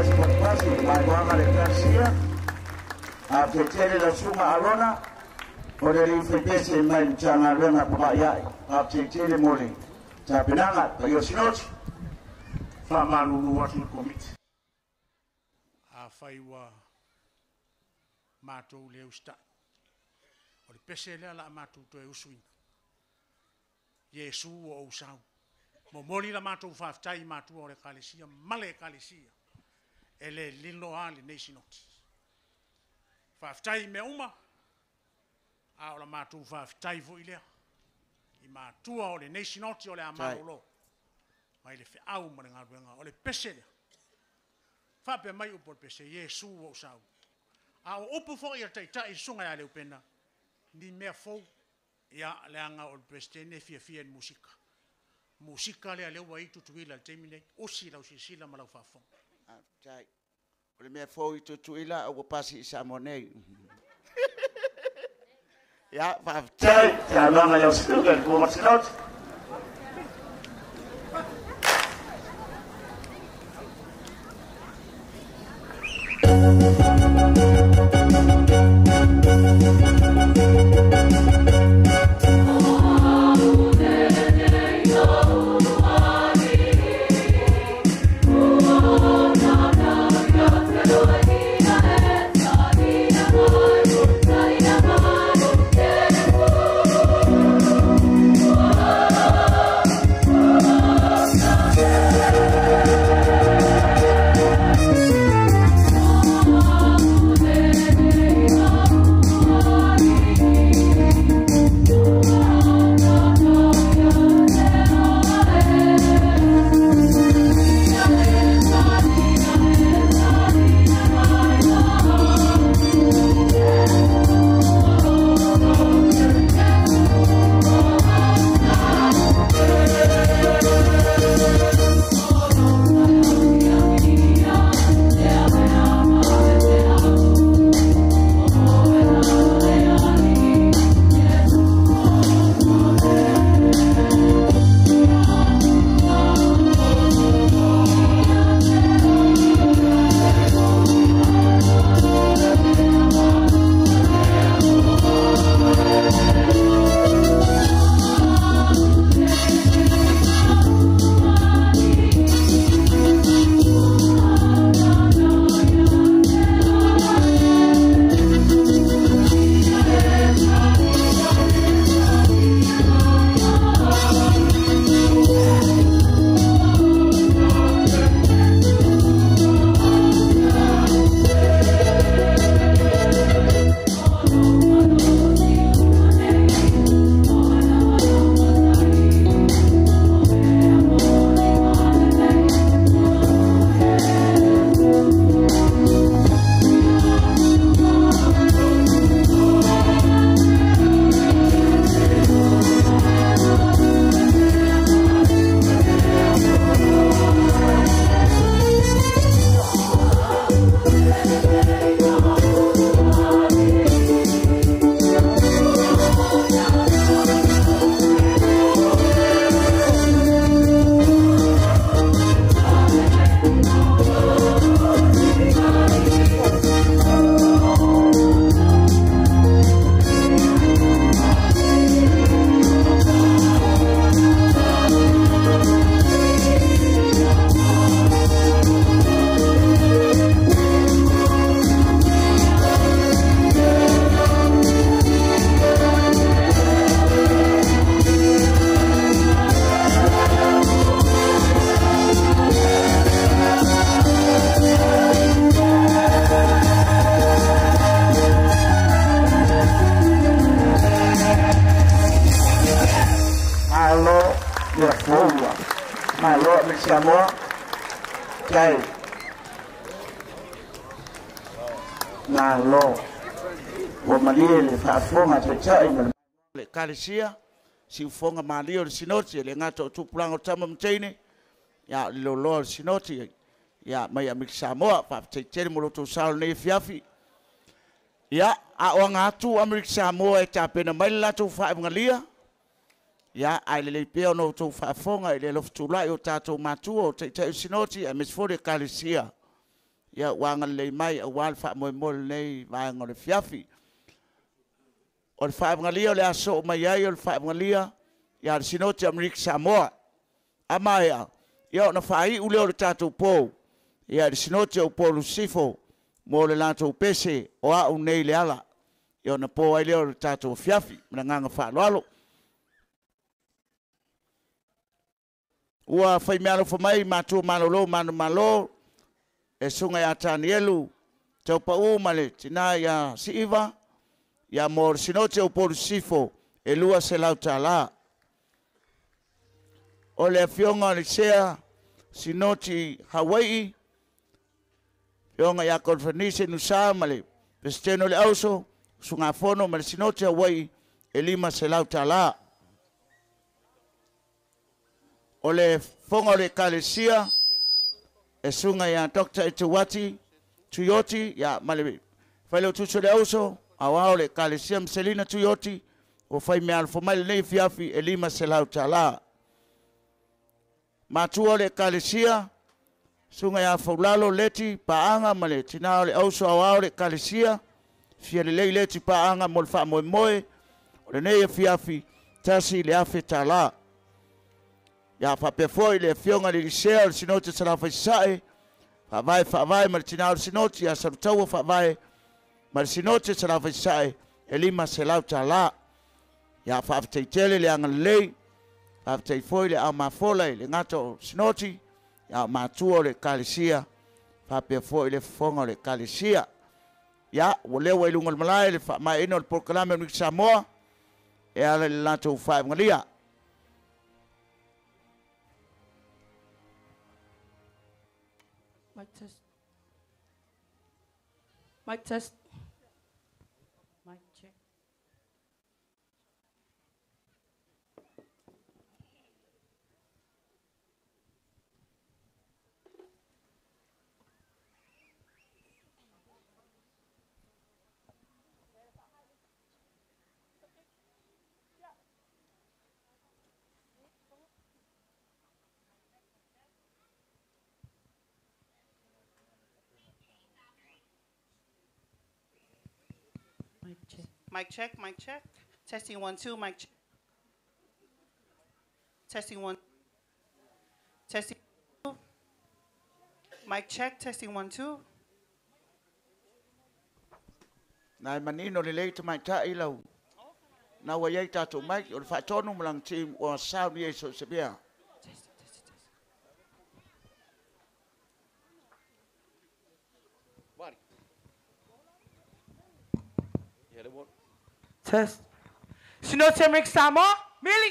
mas pasi mai wanga le kasia a te tele la sunga arona o le rifetese mai changa lena pa ya a te tele mole ta penanga pa yo sinoti fa malu no watu komiti a faiwa matou le usta o le pese le ala matou to e usui Yesu o usau mo moli la matou faftai matou o le kalesia male kalesia ele lilo ali nesinoti faftai me uma a o la matou faftai vo ilea i matou o le nesinoti o le amalo mai le fe au mo le ngaruenga o le pese le fa pe mai upo pese Yesu o usau a o upo fo ia tai tai sunga ya le upena ni mea fo ia le anga o presidente fia fia musika musika le le wa itu tuila temine o sila o sila malau fa fo tai o le mea fo itu tuila o pasi samonei ya fa tai ya langa ya stuga ko masinot le kalesia si fonga malio le sinoti le ngato tupulanga tama mtene ya lo lo sinoti ya mai amik Samoa pa tete mo to sal ne fiafi ya a wanga tu amik Samoa e tapena mai la tu fa ngalia ya ai le pe no to fa fonga le lo tu la yo tato matu o tete sinoti e misfore kalesia ia wanga le mai a wal fa mo mo nei vai ngol fiafi o fa ngalia le aso mai ai o fa ngalia ia sinoti Amerika Samoa amaya ia na fai ule o tatu po ia sinoti o po sifo mo le lato pese o a nei le ala ia na po ai le o tatu fiafi na nganga fa lalo ua fai mealo fa mai matu malolo manu malo e sunga ya tanielu tau pa u male tina ya siiva ya mor sinote o por sifo e lua se lautala o le fionga le sea sinoti Hawaii fionga ya konferenisi nusa male pesteno le auso sunga fono male sinoti Hawaii e lima se lautala o le fonga le kalesia e sunga ya Doctor Etuwati Tuyoti ya male failo tuso le auso awao le kalesia mselina Tuyoti o fai me alfo mai nei fiafi e lima se lautala matua le kalesia sunga ya faulalo leti paanga male tinao le auso awao le kalesia fia le lei leti paanga mol fa moe moe o le nei fiafi tasi le afe tala ya fa pe foi le fionga le liceo le sinoti sala fa sai fa vai fa vai mal tinao sinoti ya sartau fa vai mal sinoti sala fa sai e lima se lautala ya fa tele le anga lei fa te foi le ama fola le ngato sinoti ya matuo le kalesia fa pe foi le fonga le kalesia ya wole we lungal malai le fa mai no proclame ni Samoa e ala le lato fa ngalia Mic test. Mic test. Mic check. Mic check. Mic check, mic check. Testing one, two, mic check. Testing one. Testing two. Mic check, testing one, two. nai manino le lei tu mai ta ilau na wa yai tatu mai o fa tonu mlang team o sound ye so se bia Test. Sinoti Amerika Samoa, Mili.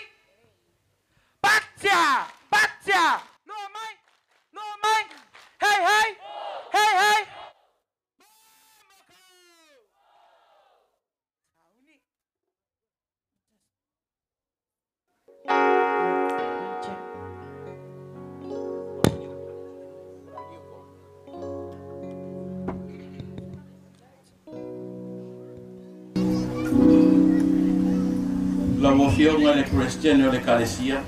Batia, batia. No mai, no mai. Hey, hey, hey, hey. La mofiona le Cristiano le Kalesia.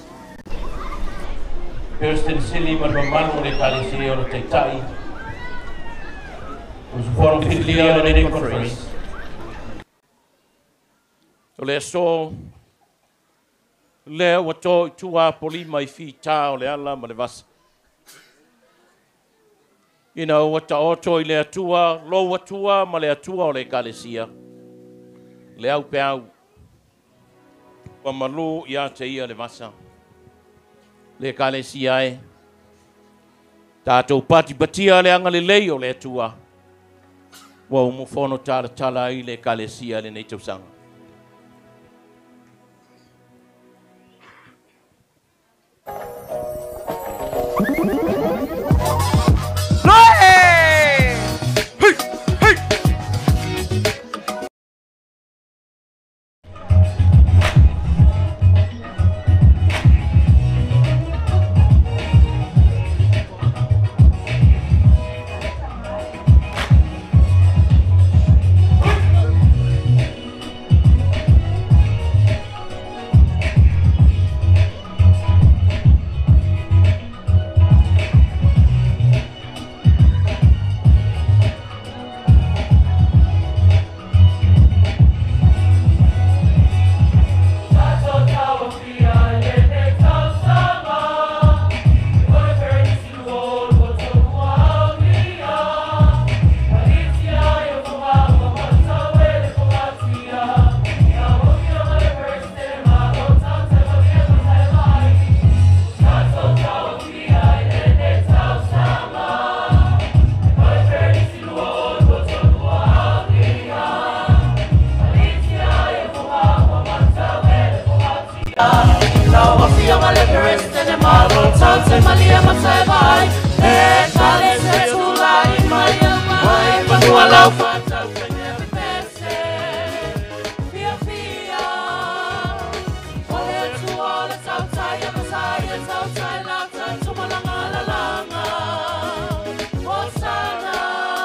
Kirsten Silly Marmano le Kalesia le Taitai. Os foram filia le conference. Le so le wato tua poli mai fi tao le ala ma le vas. You know what the auto le tua lo watua ma le tua le Kalesia. Le au pe au wa malu ia te ia le vasa. Le kalesia e. Tātou pati batia le anga le leo le tua. Wa umufono tala tala i le kalesia le nei tausanga. malo tau te malia matai vai e kale se tula i mai mai panua lau fatau kanya pese fia fia ole tu ole tau tai a masai e tau tai la tau tumalanga la langa osana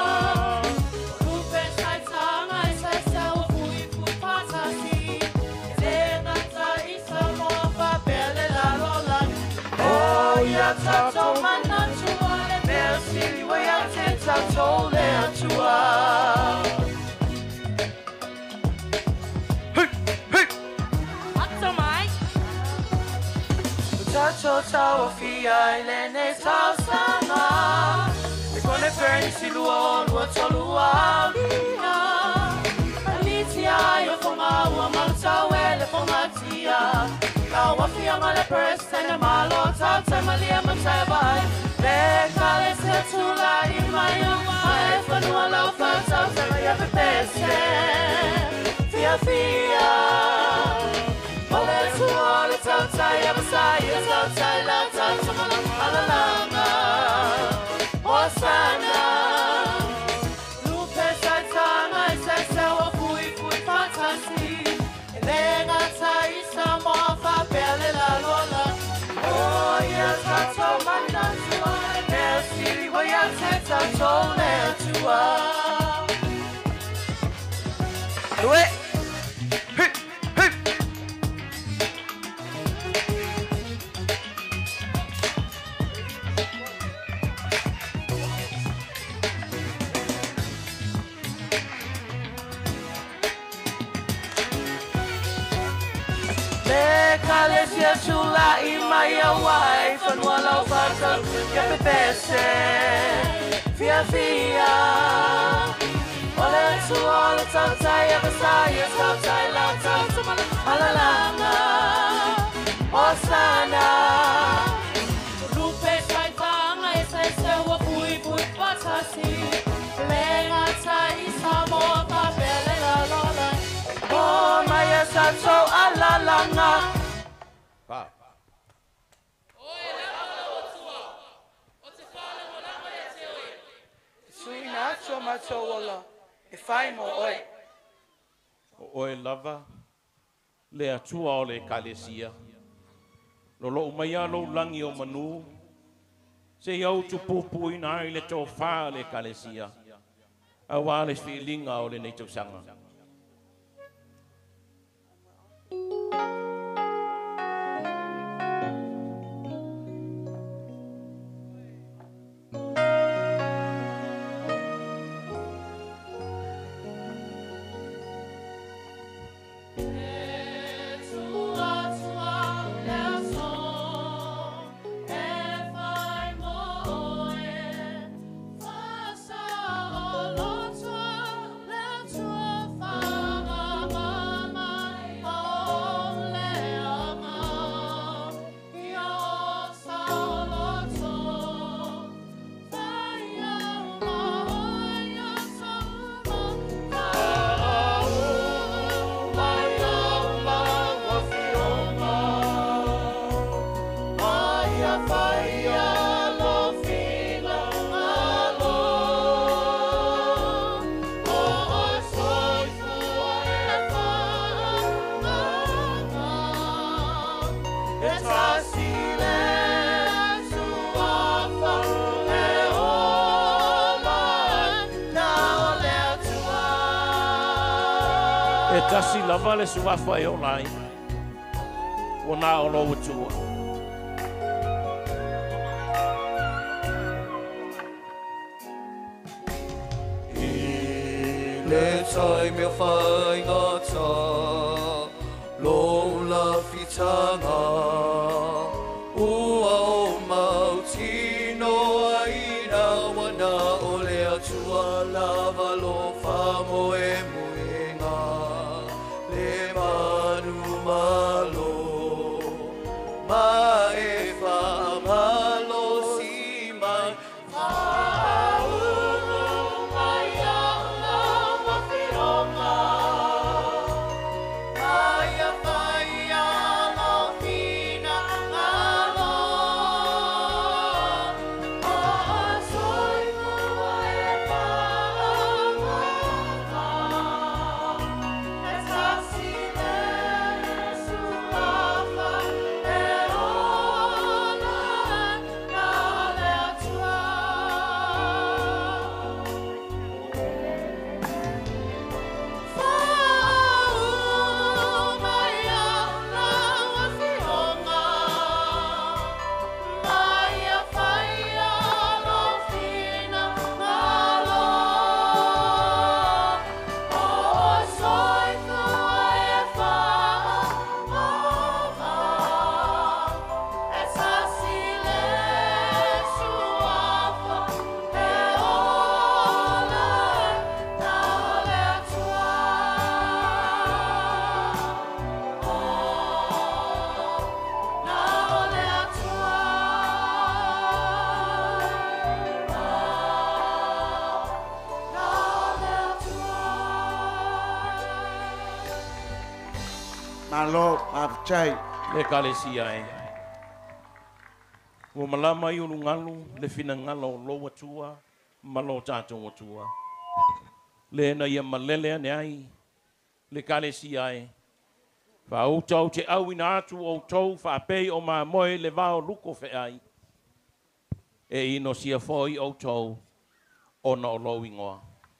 rupe sai tanga e sai sau fui fui patasi tena tai sa mo fa pele la rola oh ya tato mana tua le merci wa ya tato le tua Tato tau fia ile ne tau sana e kone ferni lua lua tolua lia alitia yo fonga wa malta wele fonga tia ka wa fia male persene malo tau te malia matai vai le kale se tula i mai mai fanua la fa tau te malia pese fia fia ole tu ole tau tai a masai e tau tai la tau tumalanga la langa osana lupe sai tanga e sai sau a fui fui fantasi e lenga tai sa mo fa pele la lola oh ya tato mana tua e siri wa ya tato le tua Due Kale sia chula i mai awai fanua lau fata ya pepese fia fia ole tu ole tau tai ya besai ya tau tai la tau tumala alalanga osana rupe sai tanga e sai se wa pui pui patasi lenga tai sa mo pa pele la lola oh mai sa so alalanga Nacho macho wala e fai mo oi oi lava le atua o le kalesia lo lo mai alo langi o manu se iau tu pupu ina i le tofa le kalesia a wale feelinga o le nei tausanga Tasi lava le suafa e olai. Wana o lo utua. Le tai me whai ngata, lo la fitanga, ua o mautino aina wana o le atua lava lo whamo e muinga, le manu malo, ma e whamalo si mai, Malo, mafchai. Le kalesia e. Wo malama i ulu ngalu, le fina ngalo lo watua, malo tato watua. Le na ia malele ane ai, le kalesia e. Fa o tau te au ina atu o tau fa pei o ma moe le vao luko fe ai. E ino sia foi o tau o na o lo ingoa.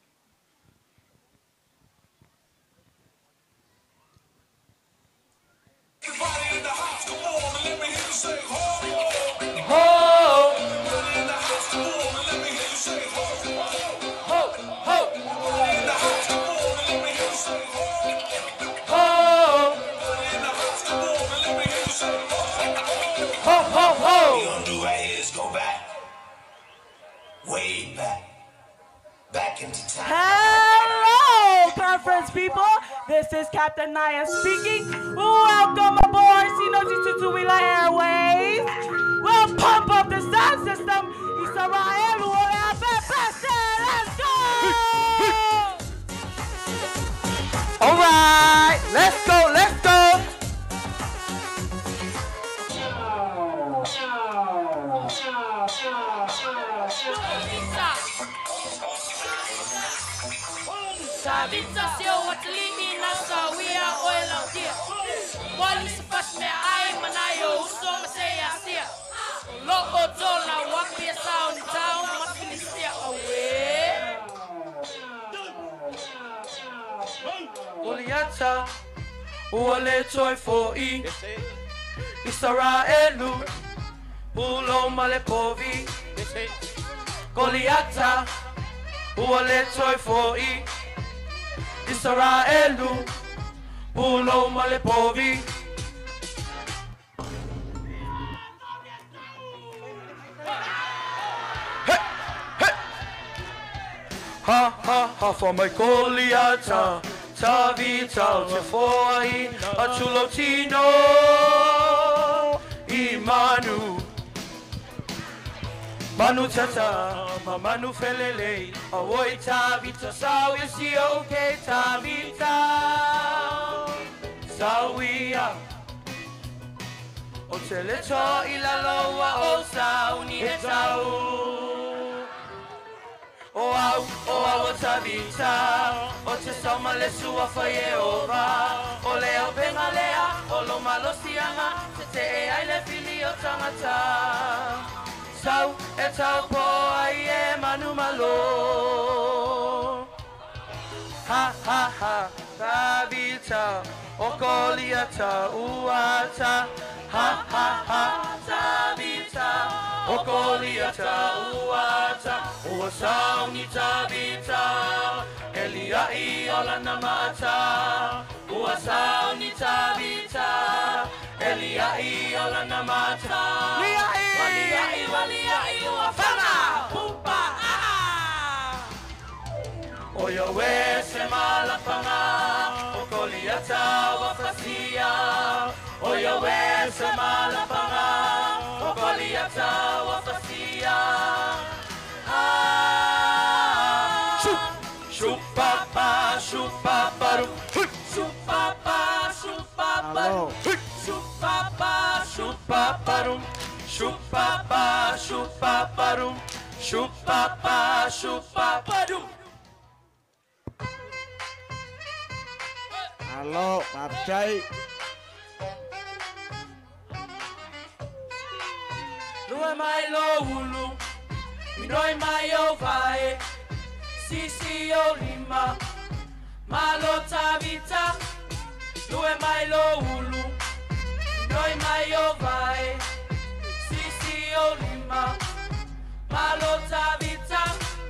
Way back, back into time. Hello, conference people. This is Captain Naya speaking. Welcome aboard Sino Tutuila Airways. We'll pump up the sound system. Israel, let's go. All right, let's go, let's go. Savita sio watalini na sawia oil out there. Wali sapas me ai manayo uso masaya sia. Loko dola wapi ya sound town mafilistia away. Goliata, uale toy for e. Israelu, ulo malepovi. Goliata, uale toy for e. Israelu, ulo malepovi. Ha ha ha for my Goliata, ta vita te foi a chulotino imanu. Manu tata, ma manu felele, a woi ta vita sao yasi okay ta vita sawia. O teleto ila loa o sao ni e tau. O au, o au o ta vita, o te sauma le sua fai ova. O leo penga lea, o lo malo sianga, te te e ai le fili o tangata. Sau e tau po ai e manu malo. Ha ha ha, ta vita, o Goliata uata. Ha ha ha, ta vita, o Goliata uata. O sau ni ta vita, Elia i ola na mata. O sau ni ta vita, Elia i ola na mata. Lia i, walia i, walia i uafana. Pupa ah. O yo we se malapanga, o Goliata wafasia. O yo we se malapanga, o Goliata wafasia. Ah, shoot, shoot, papa, shoot, papa, shoot, papa, shoot, papa, shoot, papa, shoot, papa, shoot, papa, shoot, papa, shoot, papa, shoot, papa. Hello, mafchai. Lue mai lo ulu, minoi mai o vai, sisi o lima, malo ta vita. Lue mai lo ulu, minoi mai o vai, sisi o lima, malo ta vita.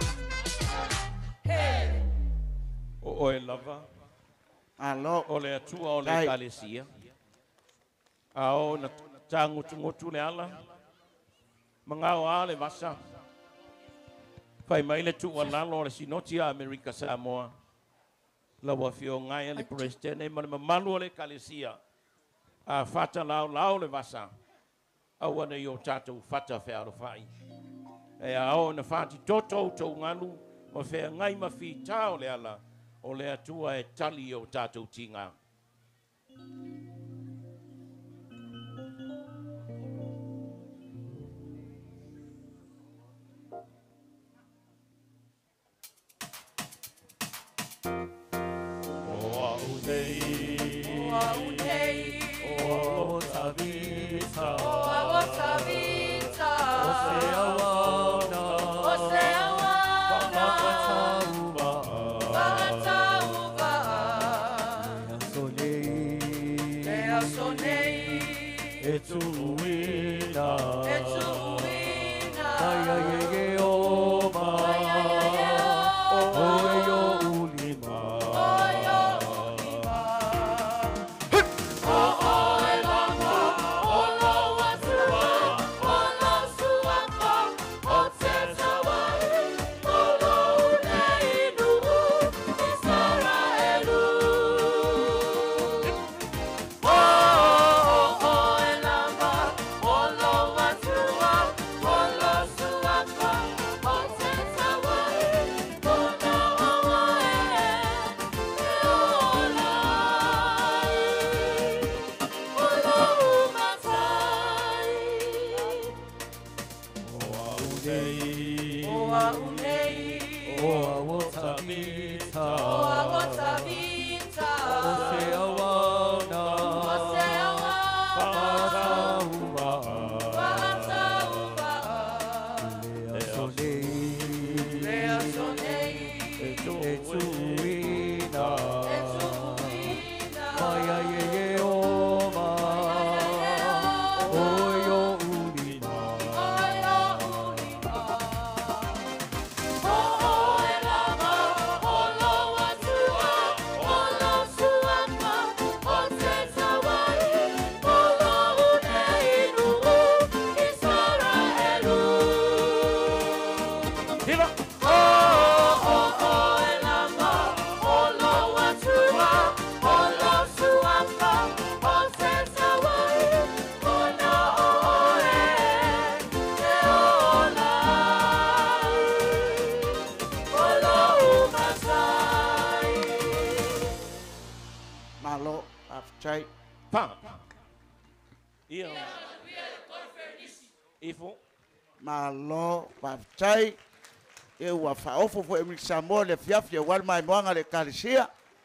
Hey. O oe lava. Alo. O le atua o le kalesia. A o na tangutu ngotu le ala. Mangao a le vasa. Fai mai le tu lalo le sinoti a Amerika Samoa. La wafio ngai le presidente ma le malu le kalesia. A fata lao lao le vasa. A wana yo tatou fata fe alo fai. E a o na fati toto to ngalu ma fe ngai ma fi tau le ala. O le atua e tali o tatou tinga. Malo Baftai, eu wa faofo fo emi Samoa le fiafia wal mai moanga le Kalisia.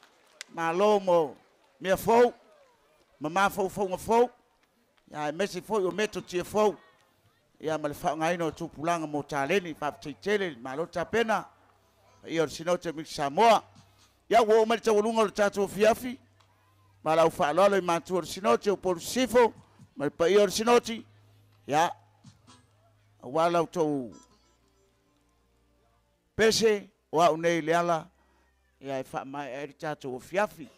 Malo mo me fo, mama fo fo ngo fo. Ya mesi fo yo meto tie fo. Ya mal fa ngai no tu pulanga mo taleni pa tele malo tapena. Io sinote mi Samoa. Ya wo me te wolunga le tatu fiafi. Mala fa lolo ma tu sinote o por sifo, mal pa io sinoti. Ya wala to pese wa unei leala ya fa mai e tato o fiafi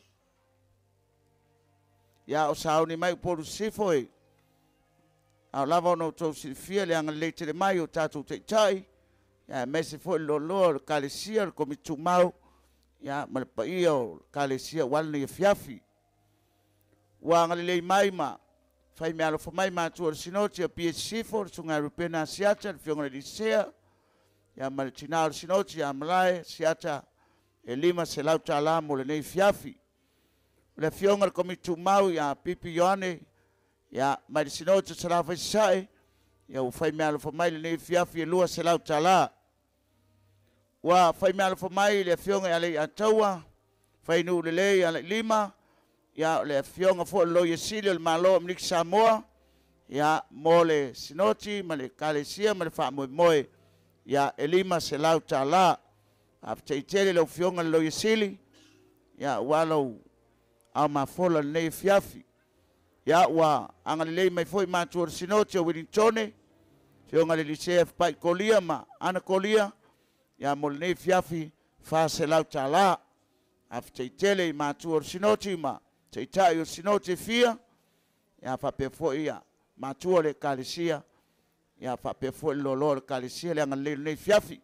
ya o sauni mai por sifo e a lava no to si fia le ang leite de mai o tato te tai ya mese fo lo lo Kalisia ko mitumau ya mal pa io Kalisia wala fiafi wa ang le mai ma fai me alo mai ma tu sinoti a P S C for sunga rupena siata fiona di sea ya maltina sinoti ya mlae siata e lima se lauta la mo le nei fiafi le fiona komitu mau ya pipi yone ya mal sinoti sala fai sai ya u fai me alo mai le nei fiafi lua se lauta la wa fai me alo mai le fiona ya le atawa fai nu le le ya lima ya le fionga fo lo yesile le malo mnik Samoa ya mole sinoti male Kalisia male fa mo moe ya elima se lauta la afte tele lo fionga lo yesili ya walo ama fola ne fiafi ya wa angale mai foi ma tu sinoti o Wellington fionga le licef pa kolia ma ana kolia ya mole ne fiafi fa se lauta la afte tele ma tu sinoti ma te tai o sinote fia ya fa pe fo ia ma tu le Kalisia ya fa pe fo lo lo Kalisia le ngal le fiafi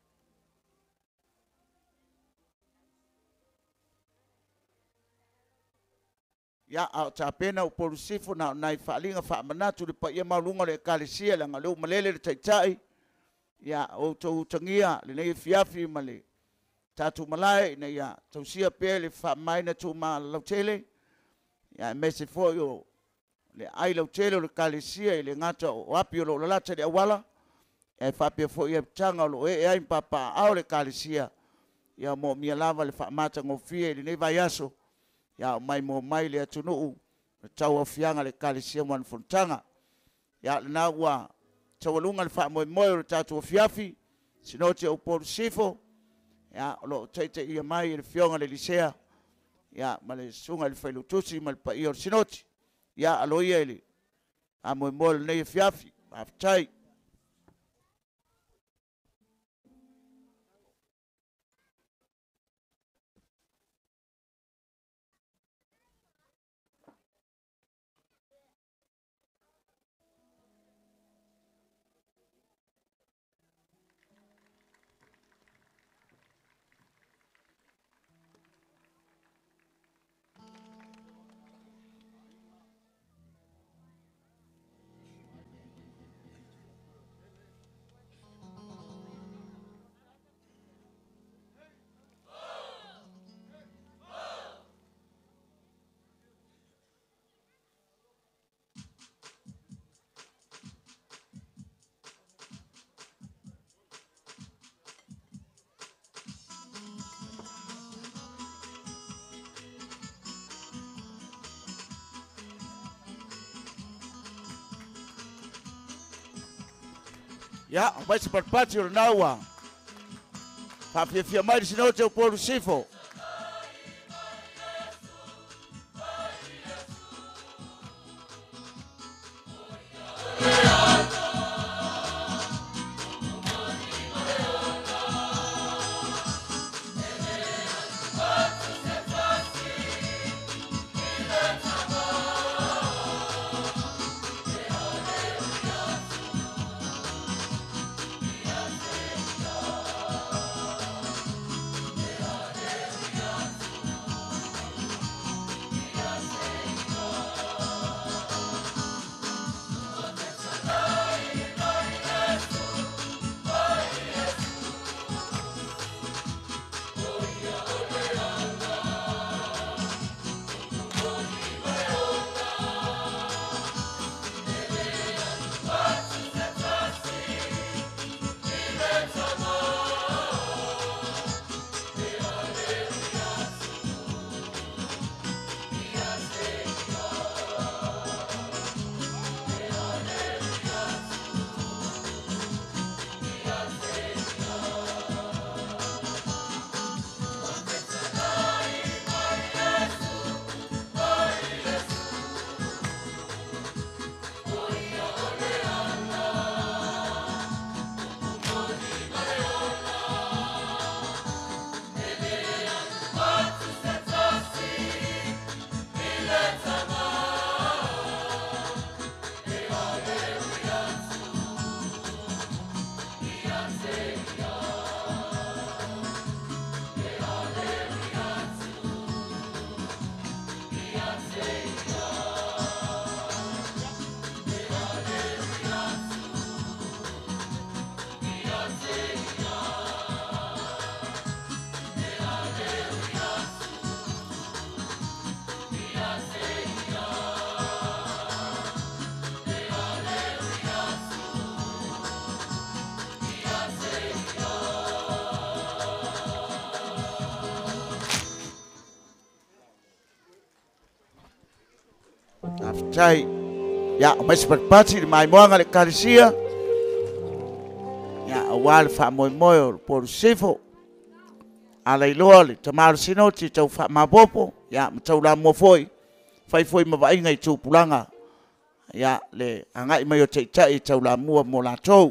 ya a ta pena o polusifo na nai fa linga fa manatu le pa ia malunga le Kalisia le ngal malele le tai tai ya o to tangia le nei fiafi male tatu malai na ya tausia pe le fa mai na tu ma lo tele ya mese fo yo le ai lo tele le Kalisia le ngata o api lo la tele wala e fa pe fo ye tanga lo e ai papa au le Kalisia ya mo mi lava le fa mata ngofie le nei vaiaso ya mai mo mai le tunu tau afianga le kalesia man fontanga ya na wa tawalunga le fa mo mo tatu fiafi sinoti o por sifo ya lo taite ia mai le fionga le lisea ya male sunga le failutusi mal pa io sinoti ya aloia ele a mo mo le fiafi aftai ya vai se parpati o naua fa fia fia mai sino te o por sifo aftai ya mai se parpati mai moanga le kalesia ya awal fa mo mo por sifo ala iloa le tamaru sinoti tau fa mapopo ya tau la mo foi fai foi ma vai ngai tu pulanga ya le angai mai o tei tai tau la mua mo la tou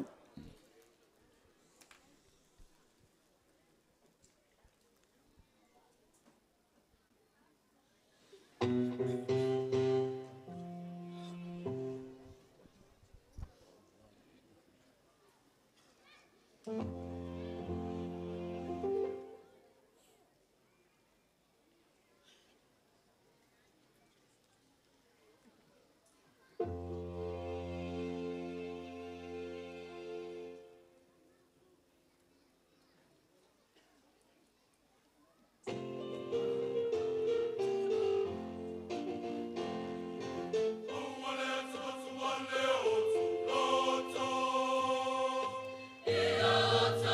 Yeah.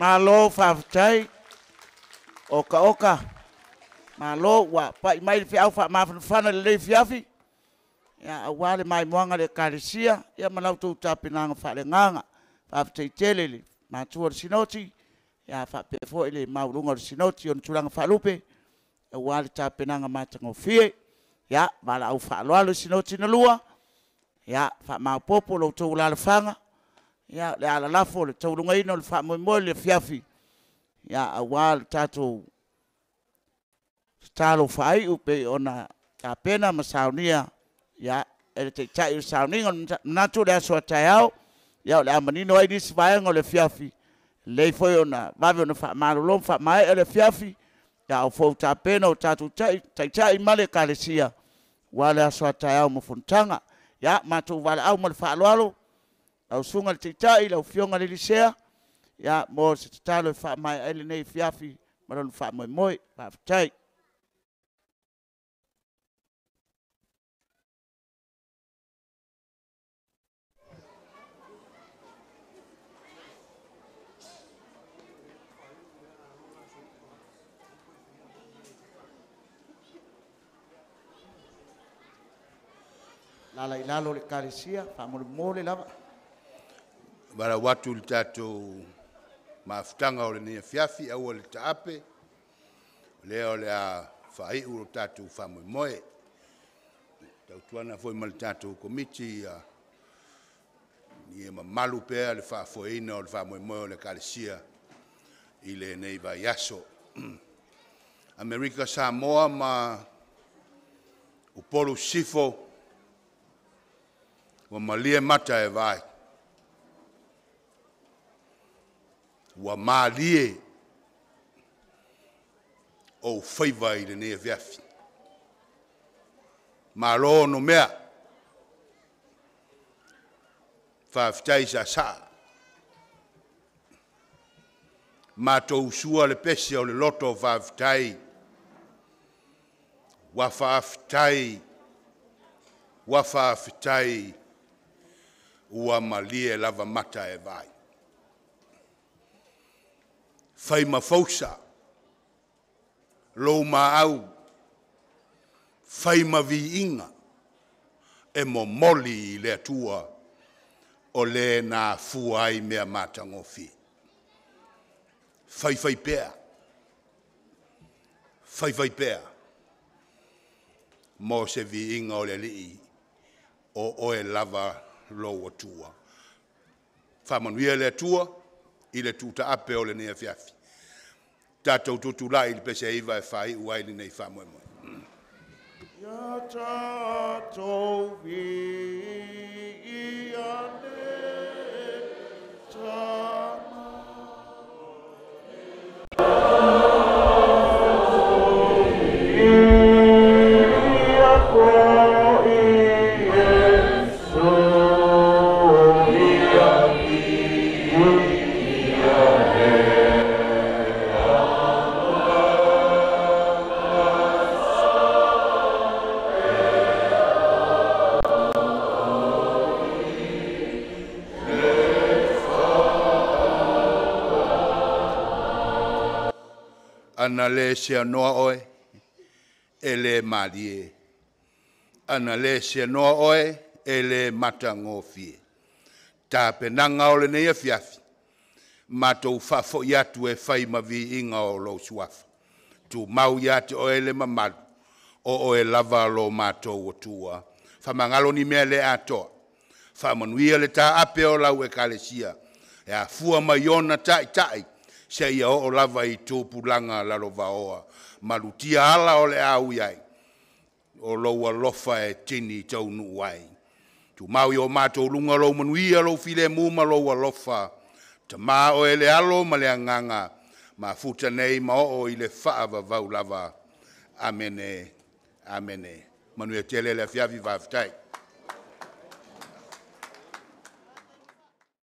Malo whawhatai. Oka oka. Malo wa pa i mai fi au fa ma fana le fiafi. Ya awale mai moanga le karisia ya malau tu tapinanga fa le nganga. Fa te telele ma tuor sinoti ya fa pe fo ile maulunga sinoti on tulanga fa lupe. Awale tapinanga matango fie. Ya bala au fa lo sinoti na lua. Ya fa ma popo lo tu la fanga. Ya le ala lafo le tu lunga ino le fa mo mo le fiafi. Ya awale tatu talo fai upe ona ta pena masaunia ya ele te tai sauninga natu le so taiao ya le amanino ai dis vai ngole fiafi le foi ona vave ona fa malo lom fa mai ele fiafi ya o fo ta pena o tatu tai tai tai male kalesia wala so taiao mo funtanga ya matu wala au mo fa lalo au sunga te tai la fionga le lisea ya mo se talo fa mai ele nei fiafi mo fa moi moi fa tai. Lala ilalo le karesia, famole mole lava. Bara watu le tatou mafutanga o le nia fiafi au o le taape. Leo le a whai uro tatou whamoe moe. Tau tuana foi mal tatou komiti a ni e mamalu pea le whaafoeina o le whamoe moe o le karesia i le nei vai aso. Amerika Samoa ma upolu sifo wa malie mata e vai. Wa malie o faiva i le ne viafi. Ma lo no mea. Fa fitai sa sa. Ma to usua le pesi o le loto fa fitai. Wa fa fitai. Wa fa fitai. Ua malie lava mata e vai. Fai mafausa. Lo ma au. Fai ma vi inga. E mo moli le atua. O le na fuai mea mata ngofi. Fai fai pea. Fai fai pea. Mo se vi inga o le li. O o e lava lo atua. Whamanuia le atua, i le tuta ape o le nea fiafi. Tātou tutu lai le pese iwa e whai uai ni nei whamoe moe. Ya tātou vi i ane tama. Ana le se noa oe, e le malie. Ana le se noa oe, e le matango fie. Tā penanga o le neia fiafi. Matou fafo iatu e fai mavi inga o lo suafa. Tu mau iatu o e le mamalu. O o e lava lo matou o tua. Famangalo ni mea le atoa. Famanuia le tā ape o lau e kalesia. E a fua maiona tai tai. Se ia o lava i tōpu langa lalo vaoa. Malutia ala o le au iai. O loa lofa e tini tau nu wai. Tu mau i o mātou lunga lo manuia lo file muma loa lofa. Ta mā o ele alo ma le anganga. Ma futa nei ma o i le whaava vau lava. Amene. Amene. Manuia tele le fiavi vavtai.